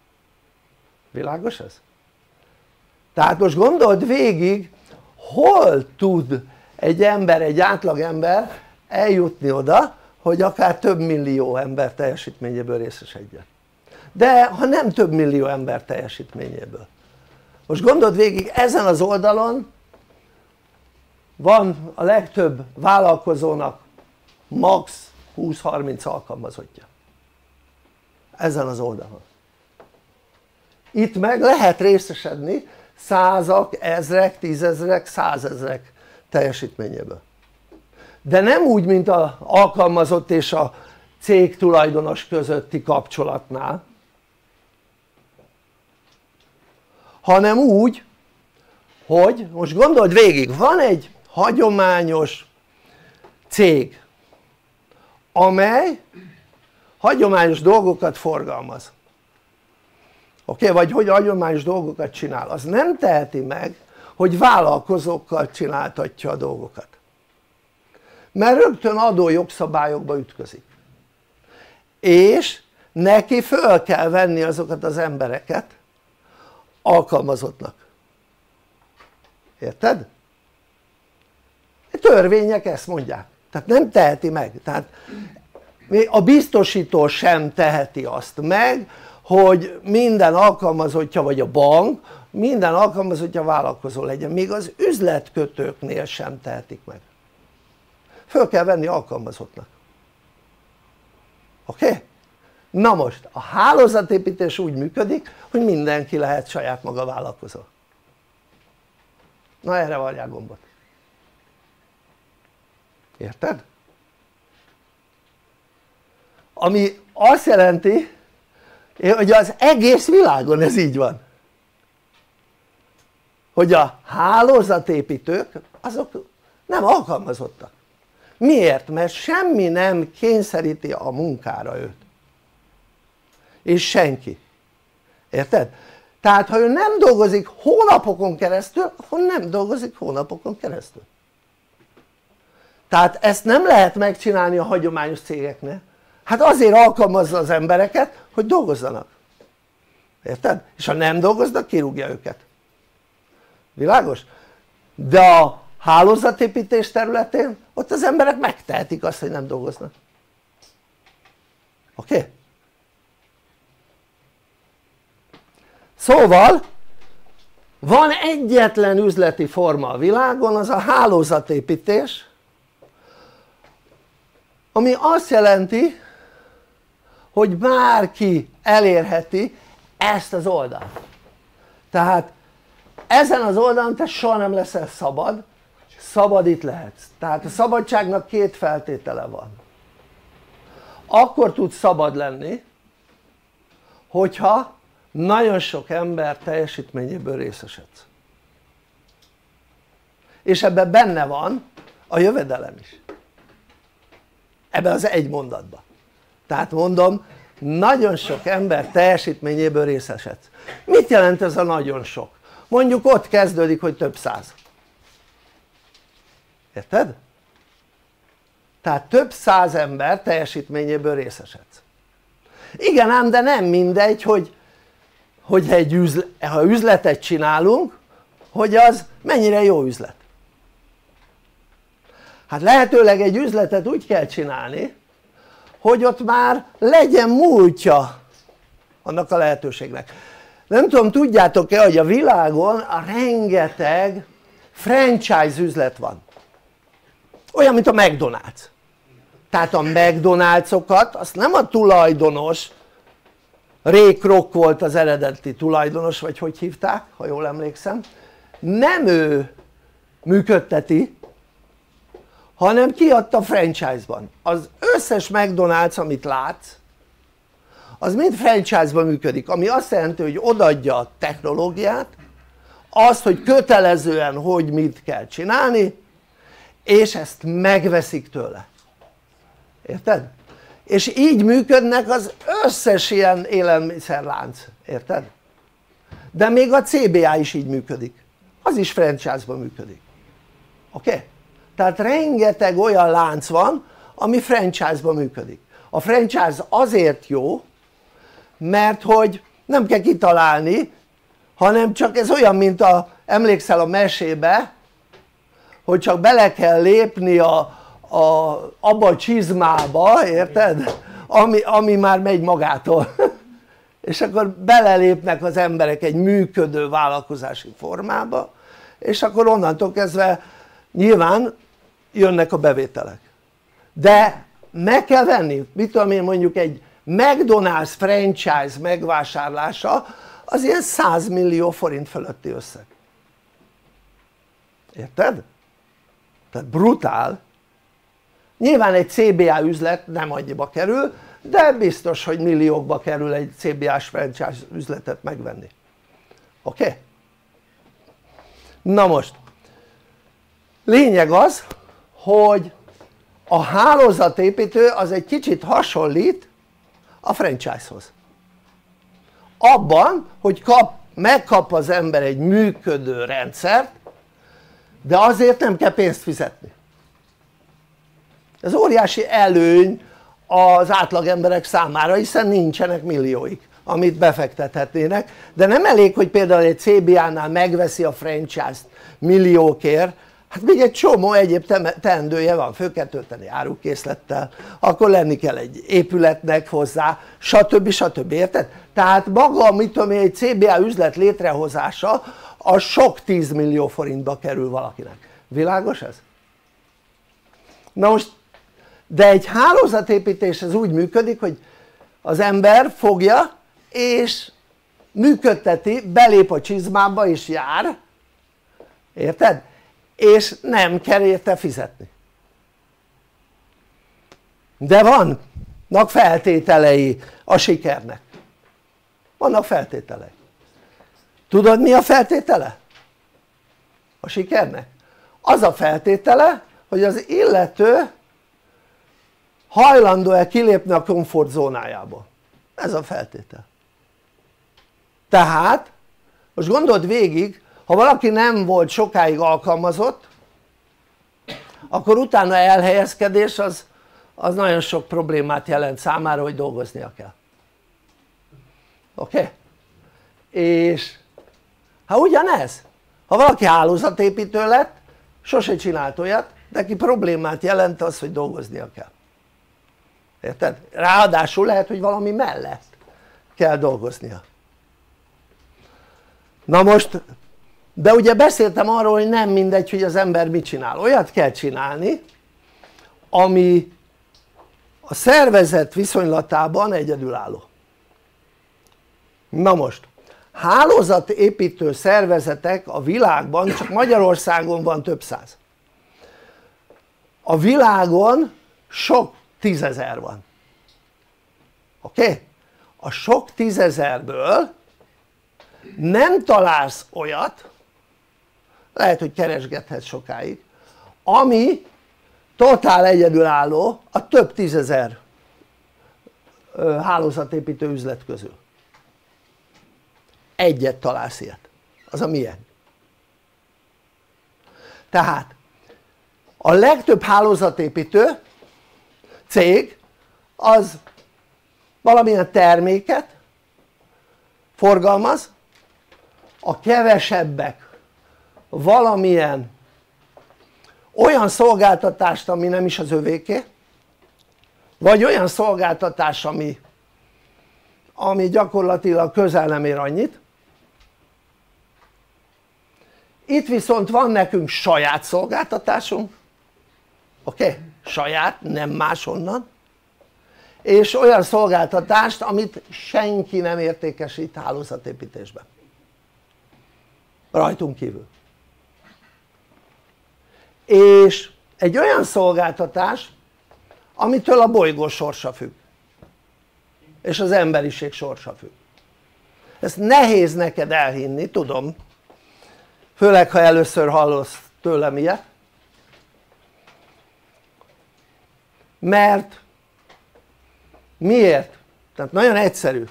Világos ez? Tehát most gondold végig, hol tud egy ember, egy átlagember eljutni oda, hogy akár több millió ember teljesítményéből részesedjen. De ha nem több millió ember teljesítményéből. Most gondold végig, ezen az oldalon van a legtöbb vállalkozónak max 20-30 alkalmazottja. Ezen az oldalon. Itt meg lehet részesedni százak, ezrek, tízezrek, százezrek teljesítményéből. De nem úgy, mint az alkalmazott és a cég tulajdonos közötti kapcsolatnál, hanem úgy, hogy most gondold végig, van egy hagyományos cég, amely hagyományos dolgokat forgalmaz. Oké? Vagy hogy hagyományos dolgokat csinál, az nem teheti meg, hogy vállalkozókkal csináltatja a dolgokat, mert rögtön adó jogszabályokba ütközik, és neki föl kell venni azokat az embereket alkalmazottnak. Érted? A törvények ezt mondják, tehát nem teheti meg. Tehát a biztosító sem teheti azt meg, hogy minden alkalmazottja, vagy a bank minden alkalmazottja vállalkozó legyen, még az üzletkötőknél sem tehetik meg. Föl kell venni alkalmazottnak. Oké? Na most a hálózatépítés úgy működik, hogy mindenki lehet saját maga vállalkozó. Na erre varják gombot. Érted? Ami azt jelenti, hogy az egész világon ez így van, hogy a hálózatépítők azok nem alkalmazottak. Miért? Mert semmi nem kényszeríti a munkára őt, és senki. Érted? Tehát ha ő nem dolgozik hónapokon keresztül, akkor nem dolgozik hónapokon keresztül. Tehát ezt nem lehet megcsinálni a hagyományos cégeknél. Hát azért alkalmazza az embereket, hogy dolgozzanak. Érted? És ha nem dolgoznak, kirúgja őket. Világos? De a hálózatépítés területén ott az emberek megtehetik azt, hogy nem dolgoznak. Oké? Szóval van egyetlen üzleti forma a világon, az a hálózatépítés, ami azt jelenti, hogy bárki elérheti ezt az oldalt. Tehát ezen az oldalon te soha nem leszel szabad, szabad itt lehetsz. Tehát a szabadságnak két feltétele van. Akkor tudsz szabad lenni, hogyha nagyon sok ember teljesítményéből részesedsz, és ebben benne van a jövedelem is, ebben az egy mondatban. Tehát mondom, nagyon sok ember teljesítményéből részesedsz. Mit jelent ez a nagyon sok? Mondjuk ott kezdődik, hogy több száz, érted? Tehát több száz ember teljesítményéből részesedsz. Igen ám, de nem mindegy, hogy ha üzletet csinálunk, hogy az mennyire jó üzlet. Hát lehetőleg egy üzletet úgy kell csinálni, hogy ott már legyen múltja annak a lehetőségnek. Nem tudom, tudjátok-e, hogy a világon a rengeteg franchise üzlet van, olyan mint a McDonald's. Tehát a McDonald'sokat azt nem a tulajdonos, Ray Kroc volt az eredeti tulajdonos, vagy hogy hívták, ha jól emlékszem, nem ő működteti, hanem kiadta franchise-ban. Az összes McDonald's, amit látsz, az mind franchise-ban működik, ami azt jelenti, hogy odaadja a technológiát, azt, hogy kötelezően hogy mit kell csinálni, és ezt megveszik tőle, érted? És így működnek az összes ilyen élelmiszerlánc, érted? De még a CBA is így működik, az is franchise-ban működik, oké? Tehát rengeteg olyan lánc van, ami franchise-ban működik. A franchise azért jó, mert hogy nem kell kitalálni, hanem csak ez olyan, mint emlékszel a mesébe, hogy csak bele kell lépni abba a csizmába, érted? Ami már megy magától. És akkor belelépnek az emberek egy működő vállalkozási formába, és akkor onnantól kezdve nyilván jönnek a bevételek. De meg kell venni, mit tudom én, mondjuk egy McDonald's franchise megvásárlása az ilyen 100 millió forint fölötti összeg, érted? Tehát brutál. Nyilván egy CBA üzlet nem annyiba kerül, de biztos, hogy milliókba kerül egy CBA-s franchise üzletet megvenni, oké? Na most lényeg az, hogy a hálózatépítő az egy kicsit hasonlít a franchise-hoz abban, hogy megkap az ember egy működő rendszert, de azért nem kell pénzt fizetni. Ez óriási előny az átlag emberek számára, hiszen nincsenek millióik, amit befektethetnének, de nem elég, hogy például egy CBA-nál megveszi a franchise-t milliókért, hát még egy csomó egyéb teendője van, föl kell tölteni árukészlettel, akkor lenni kell egy épületnek hozzá, stb. Stb. Érted? Tehát maga, mit tudom én, egy CBA üzlet létrehozása az sok 10 millió forintba kerül valakinek. Világos ez? Na most, de egy hálózatépítés ez úgy működik, hogy az ember fogja és működteti, belép a csizmába és jár, érted? És nem kell érte fizetni. De vannak feltételei a sikernek, vannak feltételei. Tudod, mi a feltétele a sikernek? Az a feltétele, hogy az illető hajlandó-e kilépni a komfortzónájából. Ez a feltétel. Tehát most gondold végig, ha valaki nem volt sokáig alkalmazott, akkor utána elhelyezkedés az nagyon sok problémát jelent számára, hogy dolgoznia kell, oké? És ha ugyanez, ha valaki hálózatépítő lett, sose csinált olyat, neki problémát jelent az, hogy dolgoznia kell, érted? Ráadásul lehet, hogy valami mellett kell dolgoznia. Na most, de ugye beszéltem arról, hogy nem mindegy, hogy az ember mit csinál, olyat kell csinálni, ami a szervezet viszonylatában egyedülálló. Na most, hálózatépítő szervezetek a világban, csak Magyarországon van több száz, a világon sok tízezer van, oké? A sok tízezerből nem találsz olyat, lehet hogy keresgethetsz sokáig, ami totál egyedülálló a több tízezer hálózatépítő üzlet közül. Egyet találsz ilyet, az a milyen. Tehát a legtöbb hálózatépítő cég az valamilyen terméket forgalmaz, a kevesebbek valamilyen olyan szolgáltatást, ami nem is az övéké, vagy olyan szolgáltatás, ami gyakorlatilag közel nem ér annyit. Itt viszont van nekünk saját szolgáltatásunk, oké? Saját, nem máshonnan, és olyan szolgáltatást, amit senki nem értékesít hálózatépítésben, rajtunk kívül. És egy olyan szolgáltatás, amitől a bolygó sorsa függ, és az emberiség sorsa függ. Ezt nehéz neked elhinni, tudom, főleg ha először hallasz tőlem ilyet, mert miért? Tehát nagyon egyszerű.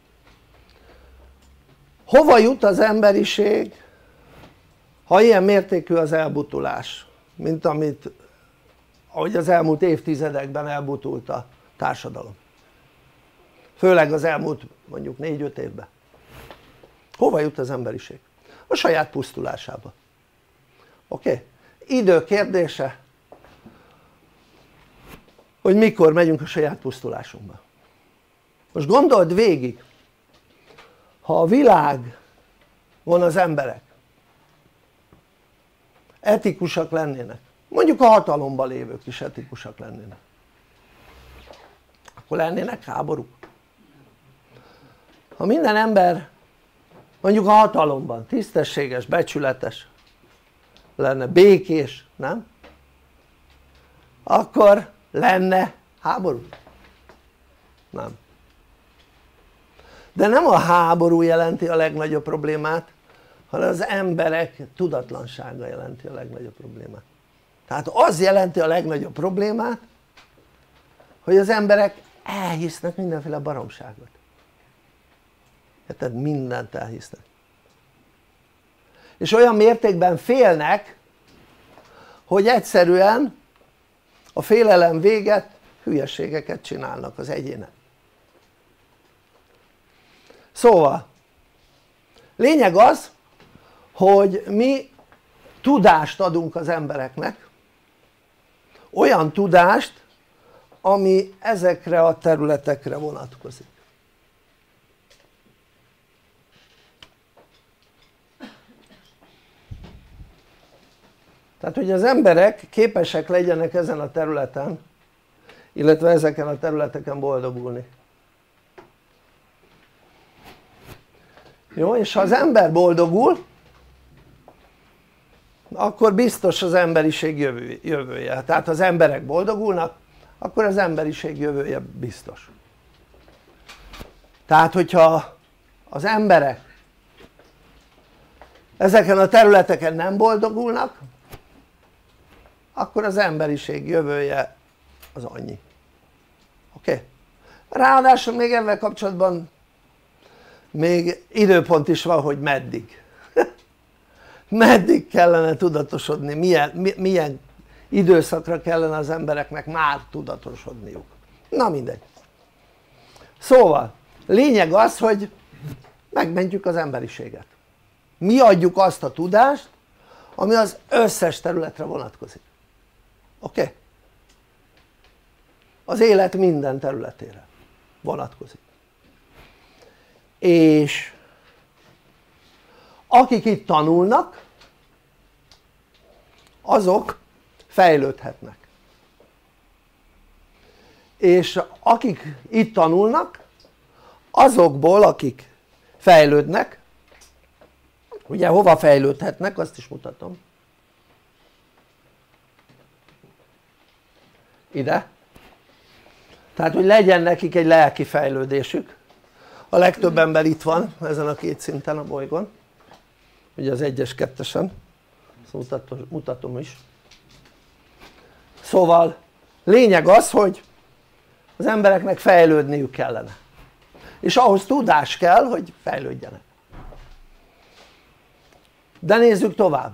Hova jut az emberiség, ha ilyen mértékű az elbutulás, mint ahogy az elmúlt évtizedekben elbutult a társadalom, főleg az elmúlt mondjuk 4-5 évben. Hova jut az emberiség? A saját pusztulásába. Oké? Idő kérdése, hogy mikor megyünk a saját pusztulásunkba. Most gondold végig, ha a világon az emberek etikusak lennének, mondjuk a hatalomban lévők is etikusak lennének, akkor lennének háborúk. Ha minden ember mondjuk a hatalomban tisztességes, becsületes lenne, békés, nem? Akkor lenne háború? Nem. De nem a háború jelenti a legnagyobb problémát, hanem az emberek tudatlansága jelenti a legnagyobb problémát. Tehát az jelenti a legnagyobb problémát, hogy az emberek elhisznek mindenféle baromságot. Tehát mindent elhisznek. És olyan mértékben félnek, hogy egyszerűen a félelem véget hülyeségeket csinálnak az egyének. Szóval lényeg az, hogy mi tudást adunk az embereknek, olyan tudást, ami ezekre a területekre vonatkozik. Tehát hogy az emberek képesek legyenek ezen a területen, illetve ezeken a területeken boldogulni. Jó, és ha az ember boldogul, akkor biztos az emberiség jövője. Tehát ha az emberek boldogulnak, akkor az emberiség jövője biztos. Tehát hogyha az emberek ezeken a területeken nem boldogulnak, akkor az emberiség jövője az annyi. Oké? Ráadásul még ezzel kapcsolatban még időpont is van, hogy meddig. Meddig kellene tudatosodni, milyen időszakra kellene az embereknek már tudatosodniuk. Na mindegy. Szóval lényeg az, hogy megmentjük az emberiséget. Mi adjuk azt a tudást, ami az összes területre vonatkozik. Oké? Az élet minden területére vonatkozik. És akik itt tanulnak, azok fejlődhetnek. És akik itt tanulnak, azokból akik fejlődnek, ugye hova fejlődhetnek, azt is mutatom. Ide. Tehát hogy legyen nekik egy lelki fejlődésük, a legtöbb ember itt van ezen a két szinten a bolygón, ugye az 1-es, 2-esen, ezt mutatom is. Szóval lényeg az, hogy az embereknek fejlődniük kellene, és ahhoz tudás kell, hogy fejlődjenek. De nézzük tovább.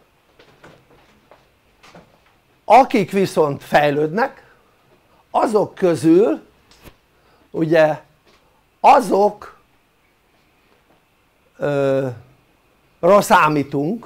Akik viszont fejlődnek, azok közül ugye azokra számítunk,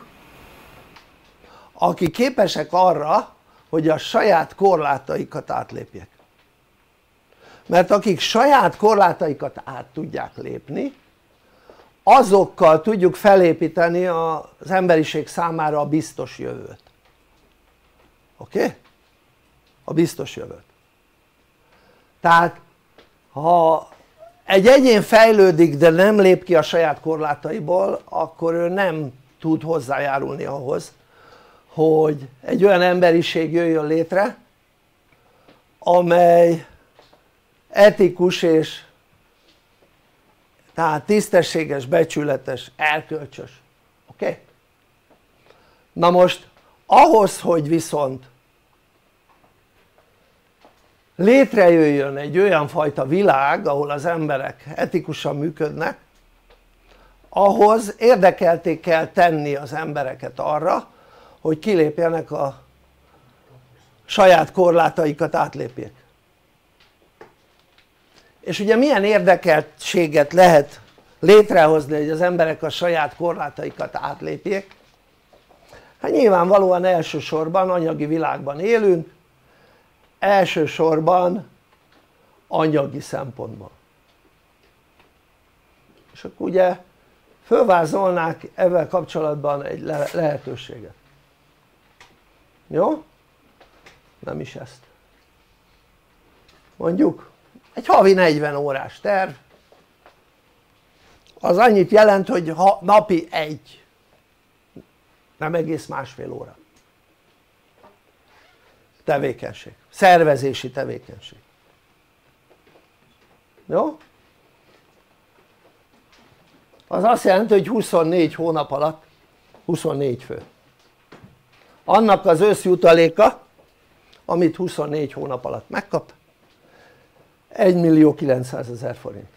akik képesek arra, hogy a saját korlátaikat átlépjék. Mert akik saját korlátaikat át tudják lépni, azokkal tudjuk felépíteni az emberiség számára a biztos jövőt. Oké? A biztos jövőt. Tehát ha egy egyén fejlődik, de nem lép ki a saját korlátaiból, akkor ő nem tud hozzájárulni ahhoz, hogy egy olyan emberiség jöjjön létre, amely etikus és tehát tisztességes, becsületes, erkölcsös. Oké? Na most ahhoz, hogy viszont létrejöjjön egy olyan fajta világ, ahol az emberek etikusan működnek, ahhoz érdekelté kell tenni az embereket arra, hogy kilépjenek a saját korlátaikat, átlépjék. És ugye milyen érdekeltséget lehet létrehozni, hogy az emberek a saját korlátaikat átlépjék? Hát nyilvánvalóan elsősorban anyagi világban élünk, elsősorban anyagi szempontból. És akkor ugye fölvázolnák ezzel kapcsolatban egy lehetőséget. Jó? Nem is ezt. Mondjuk egy havi 40 órás terv, az annyit jelent, hogy napi egy, nem egész másfél óra tevékenység, szervezési tevékenység. Jó? Az azt jelenti, hogy 24 hónap alatt 24 fő. Annak az összjutaléka, amit 24 hónap alatt megkap, 1.900.000 forint.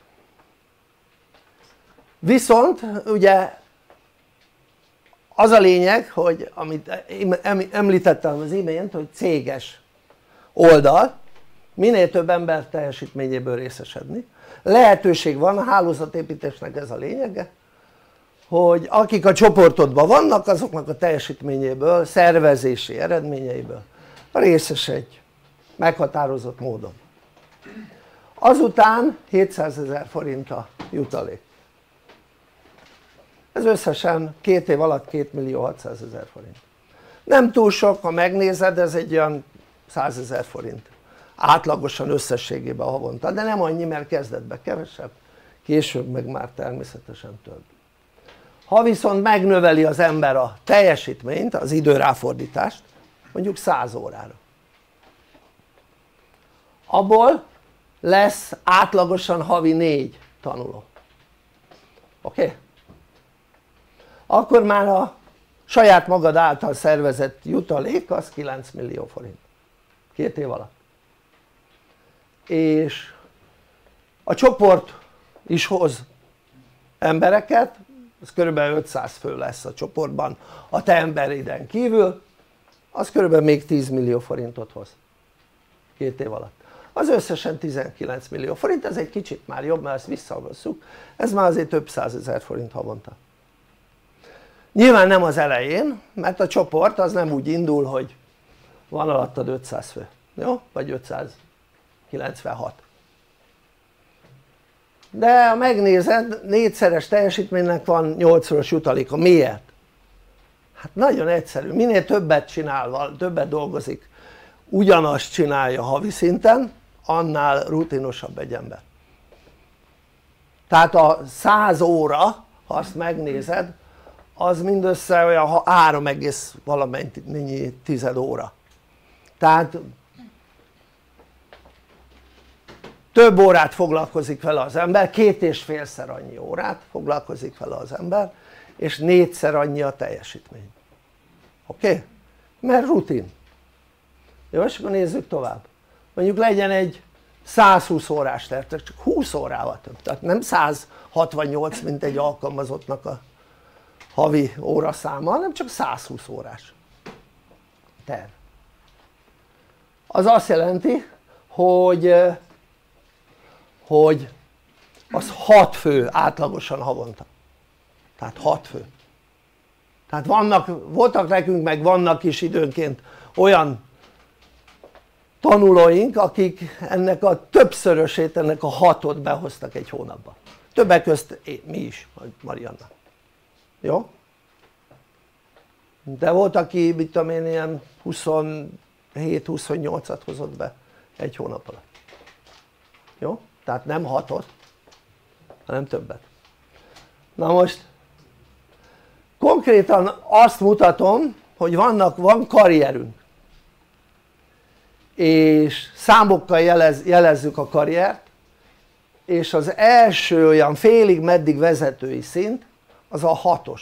Viszont ugye az a lényeg, hogy amit említettem az imént, hogy céges oldal, minél több ember teljesítményéből részesedni. Lehetőség van, a hálózatépítésnek ez a lényege, hogy akik a csoportodban vannak, azoknak a teljesítményéből, szervezési eredményeiből részesedj meghatározott módon. Azután 700.000 forint a jutalék. Ez összesen 2 év alatt 2.600.000 forint. Nem túl sok, ha megnézed, ez egy olyan 100.000 forint átlagosan összességében havonta, de nem annyi, mert kezdetben kevesebb, később meg már természetesen több. Ha viszont megnöveli az ember a teljesítményt, az időráfordítást, mondjuk 100 órára, abból lesz átlagosan havi 4 tanuló. Oké? Akkor már a saját magad által szervezett jutalék az 9 millió forint 2 év alatt. És a csoport is hoz embereket, az kb. 500 fő lesz a csoportban, a te emberiden kívül, az kb. Még 10 millió forintot hoz 2 év alatt. Az összesen 19 millió forint, ez egy kicsit már jobb, mert ezt visszahozzuk, ez már azért több 100.000 forint havonta. Nyilván nem az elején, mert a csoport az nem úgy indul, hogy van alattad 500 fő, jó? Vagy 596. De ha megnézed, 4-szeres teljesítménynek van 8-szoros jutaléka. Miért? Hát nagyon egyszerű, minél többet csinál, többet dolgozik, ugyanazt csinálja havi szinten, annál rutinosabb egy ember. Tehát a 100 óra, ha azt megnézed, az mindössze olyan 3, valamennyi tized óra. Tehát több órát foglalkozik vele az ember, 2,5-szer annyi órát foglalkozik vele az ember, és 4-szer annyi a teljesítmény. Oké? Mert rutin. Jó, és akkor nézzük tovább. Mondjuk legyen egy 120 órás terv, csak 20 órával több, tehát nem 168, mint egy alkalmazottnak a havi óraszáma, hanem csak 120 órás terv. Az azt jelenti, hogy az 6 fő átlagosan havonta, tehát 6 fő. Tehát voltak nekünk, meg vannak is időnként olyan tanulóink, akik ennek a többszörösét, ennek a 6-ot behoztak egy hónapban. Többek közt mi is, Marianna. Jó? De volt, aki, mit tudom én, ilyen 27-28-at hozott be egy hónap alatt. Jó? Tehát nem 6-ot, hanem többet. Na most konkrétan azt mutatom, hogy van karrierünk, és számokkal jelezzük a karriert, és az első olyan félig meddig vezetői szint az a 6-os.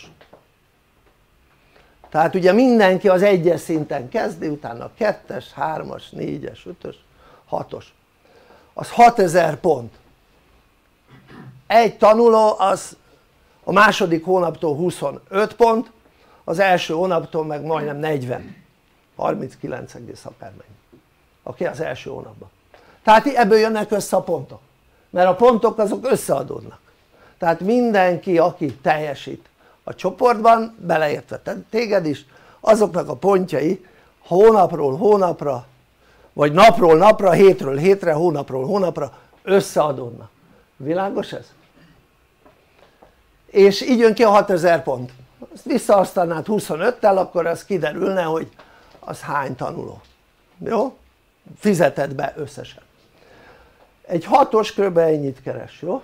Tehát ugye mindenki az 1-es szinten kezdi, utána a 2-es, 3-as, 4-es, 5-ös, 6-os. Az 6000 pont. Egy tanuló az a második hónaptól 25 pont, az első hónaptól meg majdnem 40, 39 egész akármennyi. Oké, az első hónapban. Tehát ebből jönnek össze a pontok, mert a pontok azok összeadódnak. Tehát mindenki, aki teljesít a csoportban, beleértve téged is, azoknak a pontjai hónapról hónapra, vagy napról napra, hétről hétre, hónapról hónapra összeadódnak. Világos ez? És így jön ki a 6000 pont. Ezt visszaasztanád 25-tel, akkor az kiderülne, hogy az hány tanuló. Jó? Fizeted be összesen. Egy 6-os kb. Ennyit keres, jó?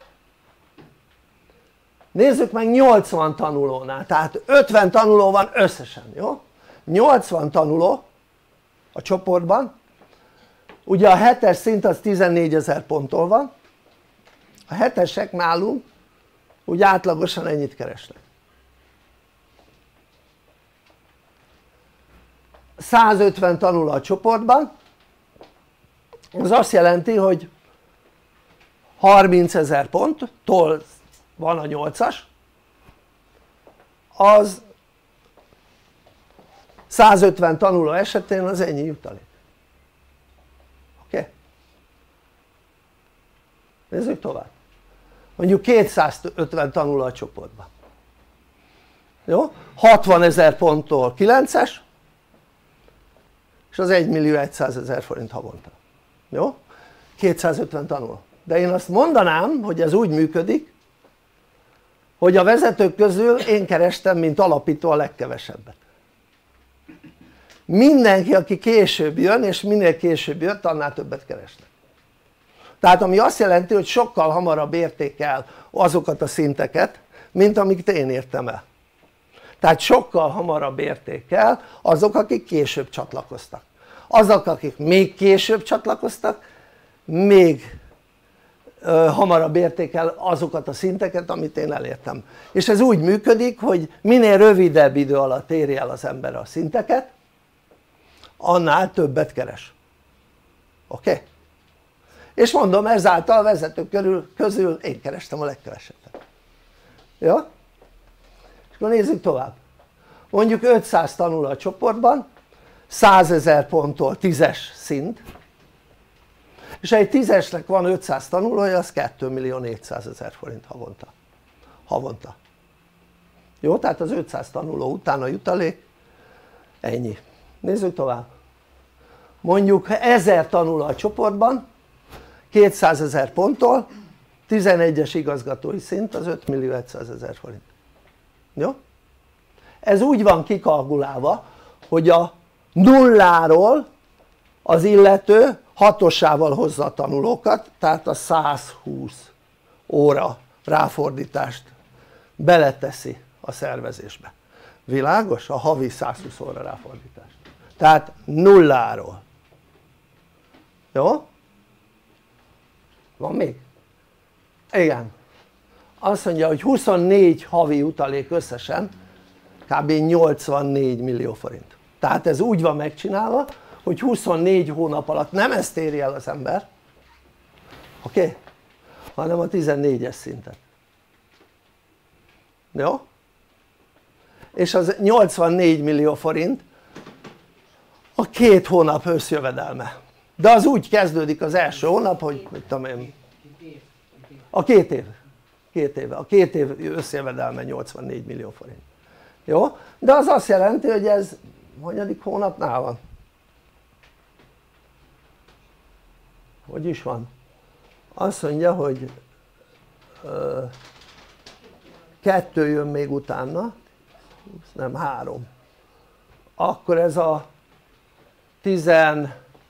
Nézzük meg 80 tanulónál, tehát 50 tanuló van összesen, jó? 80 tanuló a csoportban, ugye a 7-es szint az 14 000 ponttól van, a 7-esek nálunk úgy átlagosan ennyit keresnek. 150 tanuló a csoportban, az azt jelenti, hogy 30 000 ponttól van a 8-as, az 150 tanuló esetén az ennyi jutalék. Oké? Nézzük tovább. Mondjuk 250 tanuló a csoportban. Jó? 60 000 ponttól 9-es, és az 1 100 000 forint havonta. Jó? 250 tanuló. De én azt mondanám, hogy ez úgy működik, hogy a vezetők közül én kerestem, mint alapító a legkevesebbet. Mindenki, aki később jön, és minél később jött, annál többet keresnek. Tehát ami azt jelenti, hogy sokkal hamarabb érték el azokat a szinteket, mint amiket én értem el. Tehát sokkal hamarabb érték el azok, akik később csatlakoztak. Azok, akik még később csatlakoztak, még hamarabb érték el azokat a szinteket, amit én elértem. És ez úgy működik, hogy minél rövidebb idő alatt éri el az ember a szinteket, annál többet keres. Oké? És mondom, ezáltal a vezetők közül én kerestem a legkevesebbet. Jó? És akkor nézzük tovább. Mondjuk 500 tanuló a csoportban, 100 000 ponttól 10-es szint, és ha egy 10-esnek van 500 tanulója, az 2 400 000 forint havonta. Jó? Tehát az 500 tanuló után a jutalék ennyi. Nézzük tovább. Mondjuk 1000 tanuló a csoportban, 200 000 ponttól, 11-es igazgatói szint az 5 100 000 forint. Jó? Ez úgy van kikalkulálva, hogy a nulláról az illető 6-osával hozza a tanulókat, tehát a 120 óra ráfordítást beleteszi a szervezésbe. Világos? A havi 120 óra ráfordítást. Tehát nulláról. Jó? Van még? Igen. Azt mondja, hogy 24 havi jutalék összesen kb. 84 millió forint. Tehát ez úgy van megcsinálva, hogy 24 hónap alatt nem ezt éri el az ember, oké? Hanem a 14-es szintet. Jó? És az 84 millió forint a 2 hónap összjövedelme. De az úgy kezdődik az első hónap, hogy mit tudom én, a 2 év. 2 éve. A 2 év összjövedelme 84 millió forint. Jó? De az azt jelenti, hogy ez hanyadik hónapnál van? Hogy is van? Azt mondja, hogy 2 jön még utána, nem 3. Akkor ez a 18.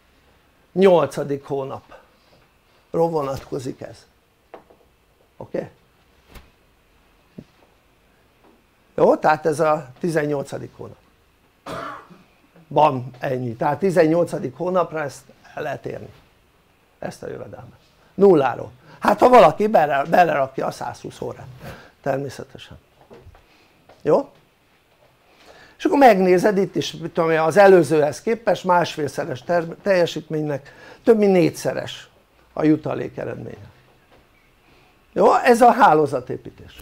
hónapra vonatkozik ez. Oké? Jó? Tehát ez a 18. hónap. Van ennyi. Tehát 18. hónapra ezt el lehet érni. Ezt a jövedelmet. Nulláról. Hát ha valaki belerakja a 120 órát. Természetesen. Jó? És akkor megnézed itt is, tudom, az előzőhez képest másfélszeres teljesítménynek több mint 4-szeres a jutalék eredménye. Jó? Ez a hálózatépítés.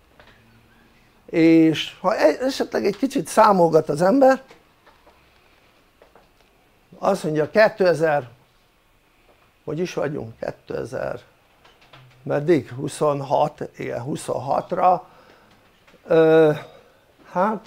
És ha esetleg egy kicsit számolgat az ember, azt mondja 2000, hogy is vagyunk? 2000, meddig? 26, igen 26-ra, hát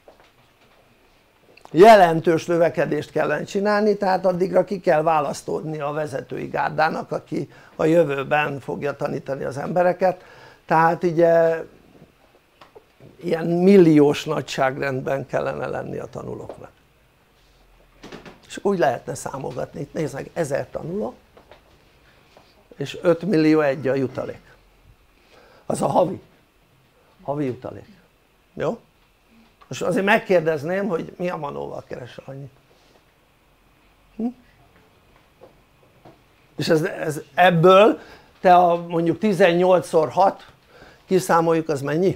jelentős növekedést kellene csinálni, tehát addigra ki kell választódni a vezetői gárdának, aki a jövőben fogja tanítani az embereket, tehát ugye ilyen milliós nagyságrendben kellene lenni a tanulóknak. És úgy lehetne számolgatni, itt nézd meg, 1000 tanuló és 5 millió egy a jutalék, az a havi jutalék. Jó? Most azért megkérdezném, hogy mi a manóval keresel annyit? És ez ebből te mondjuk 18x6 kiszámoljuk, az mennyi?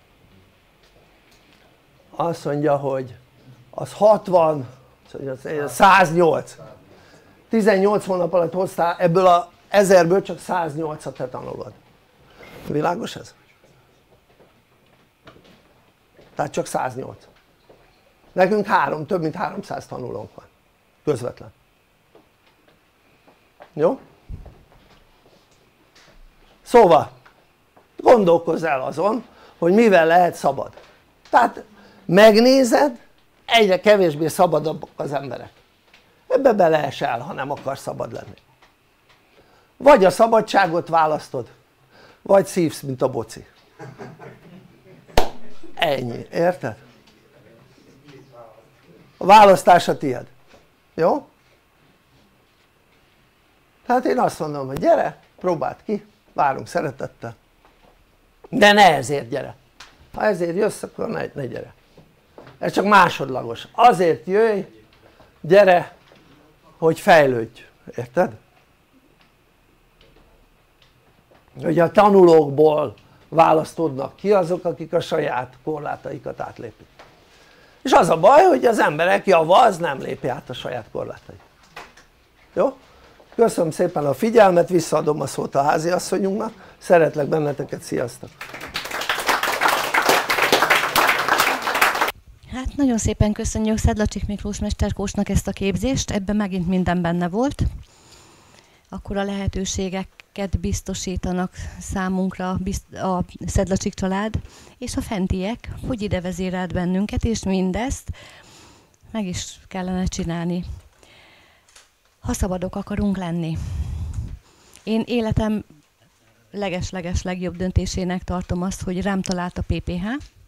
Azt mondja, hogy az 60, 108. 18 hónap alatt hoztál, ebből a 1000-ből csak 108-at te tanulod. Világos ez? Tehát csak 108. Nekünk több mint 300 tanulónk van. Közvetlen. Jó? Szóval gondolkozz el azon, hogy mivel lehet szabad. Tehát megnézed, egyre kevésbé szabadabbak az emberek. Ebbe beleesel, ha nem akarsz szabad lenni. Vagy a szabadságot választod, vagy szívsz, mint a boci. Ennyi, érted? A választás a tiéd. Jó? Tehát én azt mondom, hogy gyere, próbáld ki, várunk szeretettel. De ne ezért gyere. Ha ezért jössz, akkor ne gyere. Ez csak másodlagos. Azért jöjj, gyere, hogy fejlődj. Érted? Hogy a tanulókból választódnak ki azok, akik a saját korlátaikat átlépik. És az a baj, hogy az emberek java az nem lépi át a saját korlátait. Jó? Köszönöm szépen a figyelmet, visszaadom a szót a háziasszonyunknak. Szeretlek benneteket, sziasztok! Hát nagyon szépen köszönjük Szedlacsik Miklós mesterkósnak ezt a képzést, ebben megint minden benne volt. Akkor a lehetőségeket biztosítanak számunkra a Szedlacsik család és a fentiek, hogy ide vezérelt bennünket, és mindezt meg is kellene csinálni, ha szabadok akarunk lenni. Én életem leges-leges legjobb döntésének tartom azt, hogy rám talált a PPH.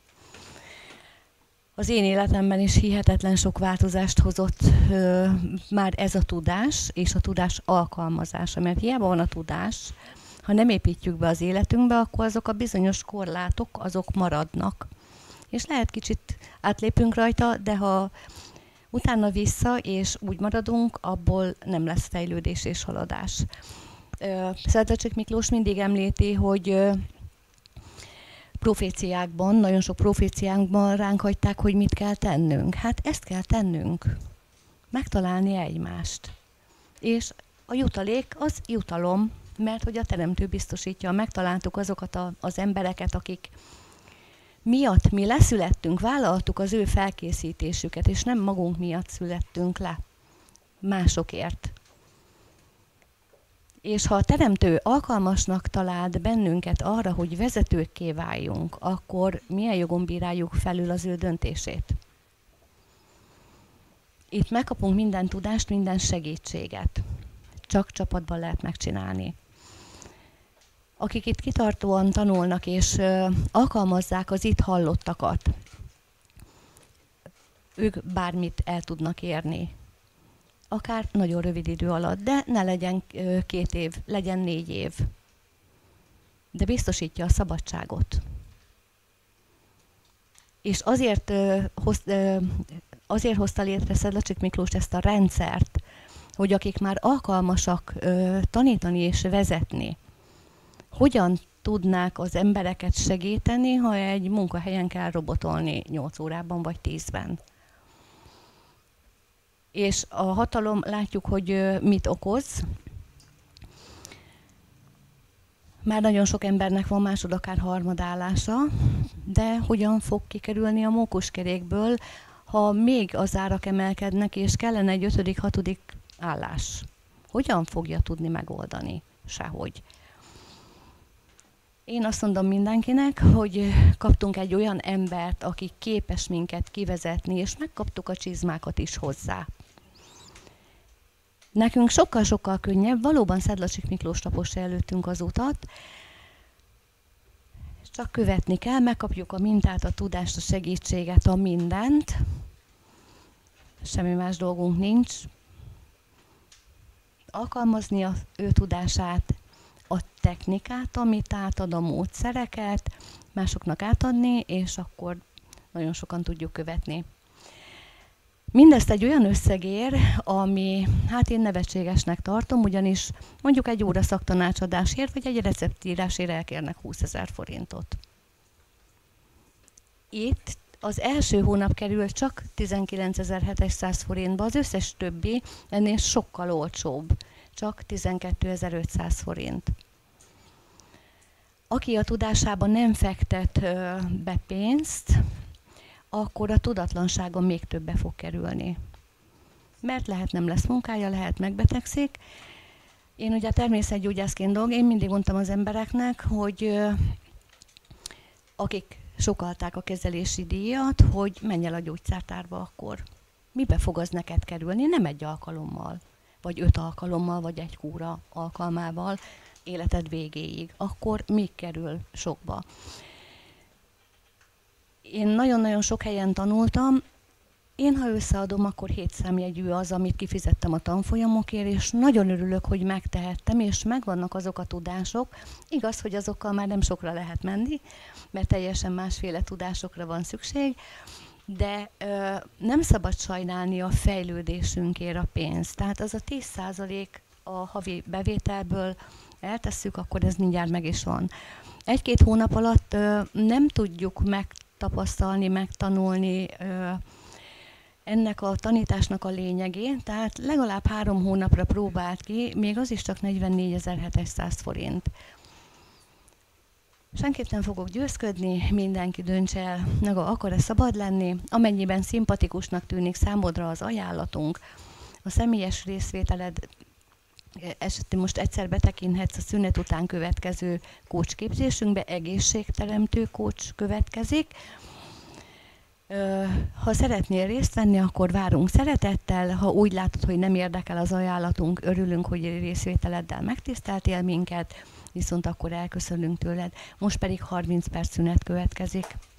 Az én életemben is hihetetlen sok változást hozott már ez a tudás és a tudás alkalmazása, mert hiába van a tudás, ha nem építjük be az életünkbe, akkor azok a bizonyos korlátok, azok maradnak. És lehet kicsit átlépünk rajta, de ha utána vissza és úgy maradunk, abból nem lesz fejlődés és haladás. Szerdacsik Miklós mindig említi, hogy proféciákban, nagyon sok proféciánkban ránk hagyták, hogy mit kell tennünk. Hát ezt kell tennünk. Megtalálni egymást. És a jutalék az jutalom, mert hogy a Teremtő biztosítja. Megtaláltuk azokat az embereket, akik miatt mi leszülettünk, vállaltuk az ő felkészítésüket, és nem magunk miatt születtünk le. Másokért. És ha a Teremtő alkalmasnak talált bennünket arra, hogy vezetőkké váljunk, akkor milyen jogon bíráljuk felül az ő döntését? Itt megkapunk minden tudást, minden segítséget. Csak csapatban lehet megcsinálni. Akik itt kitartóan tanulnak és alkalmazzák az itt hallottakat, ők bármit el tudnak érni. Akár nagyon rövid idő alatt, de ne legyen 2 év, legyen 4 év. De biztosítja a szabadságot. És azért hozta létre Szerdacsik Miklós ezt a rendszert, hogy akik már alkalmasak tanítani és vezetni, hogyan tudnák az embereket segíteni, ha egy munkahelyen kell robotolni 8 órában vagy 10-ben. És a hatalom, látjuk, hogy mit okoz. Már nagyon sok embernek van másod, akár harmadállása, de hogyan fog kikerülni a mókuskerékből, ha még az árak emelkednek, és kellene egy 5., 6. állás? Hogyan fogja tudni megoldani? Sehogy. Én azt mondom mindenkinek, hogy kaptunk egy olyan embert, aki képes minket kivezetni, és megkaptuk a csizmákat is hozzá. Nekünk sokkal-sokkal könnyebb, valóban Szerdacsik Miklós tapossa előttünk az utat, csak követni kell, megkapjuk a mintát, a tudást, a segítséget, a mindent. Semmi más dolgunk nincs. Alkalmazni az ő tudását, a technikát, amit átad, a módszereket, másoknak átadni, és akkor nagyon sokan tudjuk követni. Mindezt egy olyan összegér, ami, hát én nevetségesnek tartom, ugyanis mondjuk egy óra szaktanácsadásért, vagy egy receptírásért elkérnek 20 000 forintot. Itt az első hónap kerül csak 19.700 forintba, az összes többi ennél sokkal olcsóbb, csak 12.500 forint. Aki a tudásába nem fektet be pénzt, akkor a tudatlanságon még többe fog kerülni. Mert lehet nem lesz munkája, lehet megbetegszik. Én ugye természetgyógyászként dolgozom, én mindig mondtam az embereknek, hogy akik sokalták a kezelési díjat, hogy menj el a gyógyszertárba akkor. Mibe fog az neked kerülni? Nem egy alkalommal, vagy 5 alkalommal, vagy egy kúra alkalmával életed végéig. Akkor még kerül sokba. Én nagyon-nagyon sok helyen tanultam. Én, ha összeadom, akkor 7 számjegyű az, amit kifizettem a tanfolyamokért, és nagyon örülök, hogy megtehettem, és megvannak azok a tudások. Igaz, hogy azokkal már nem sokra lehet menni, mert teljesen másféle tudásokra van szükség, de nem szabad sajnálni a fejlődésünkért a pénzt. Tehát az a 10% a havi bevételből eltesszük, akkor ez mindjárt meg is van. 1-2 hónap alatt nem tudjuk megtapasztalni, megtanulni ennek a tanításnak a lényegét, tehát legalább 3 hónapra próbált ki, még az is csak 44.700 forint. Senkit nem fogok győzködni, mindenki döntse el, maga akar-e szabad lenni, amennyiben szimpatikusnak tűnik számodra az ajánlatunk, a személyes részvételed, esetleg most egyszer betekinthetsz a szünet után következő coachképzésünkbe, egészségteremtő coach következik. Ha szeretnél részt venni, akkor várunk szeretettel, ha úgy látod, hogy nem érdekel az ajánlatunk, örülünk, hogy részvételeddel megtiszteltél minket, viszont akkor elköszönünk tőled. Most pedig 30 perc szünet következik.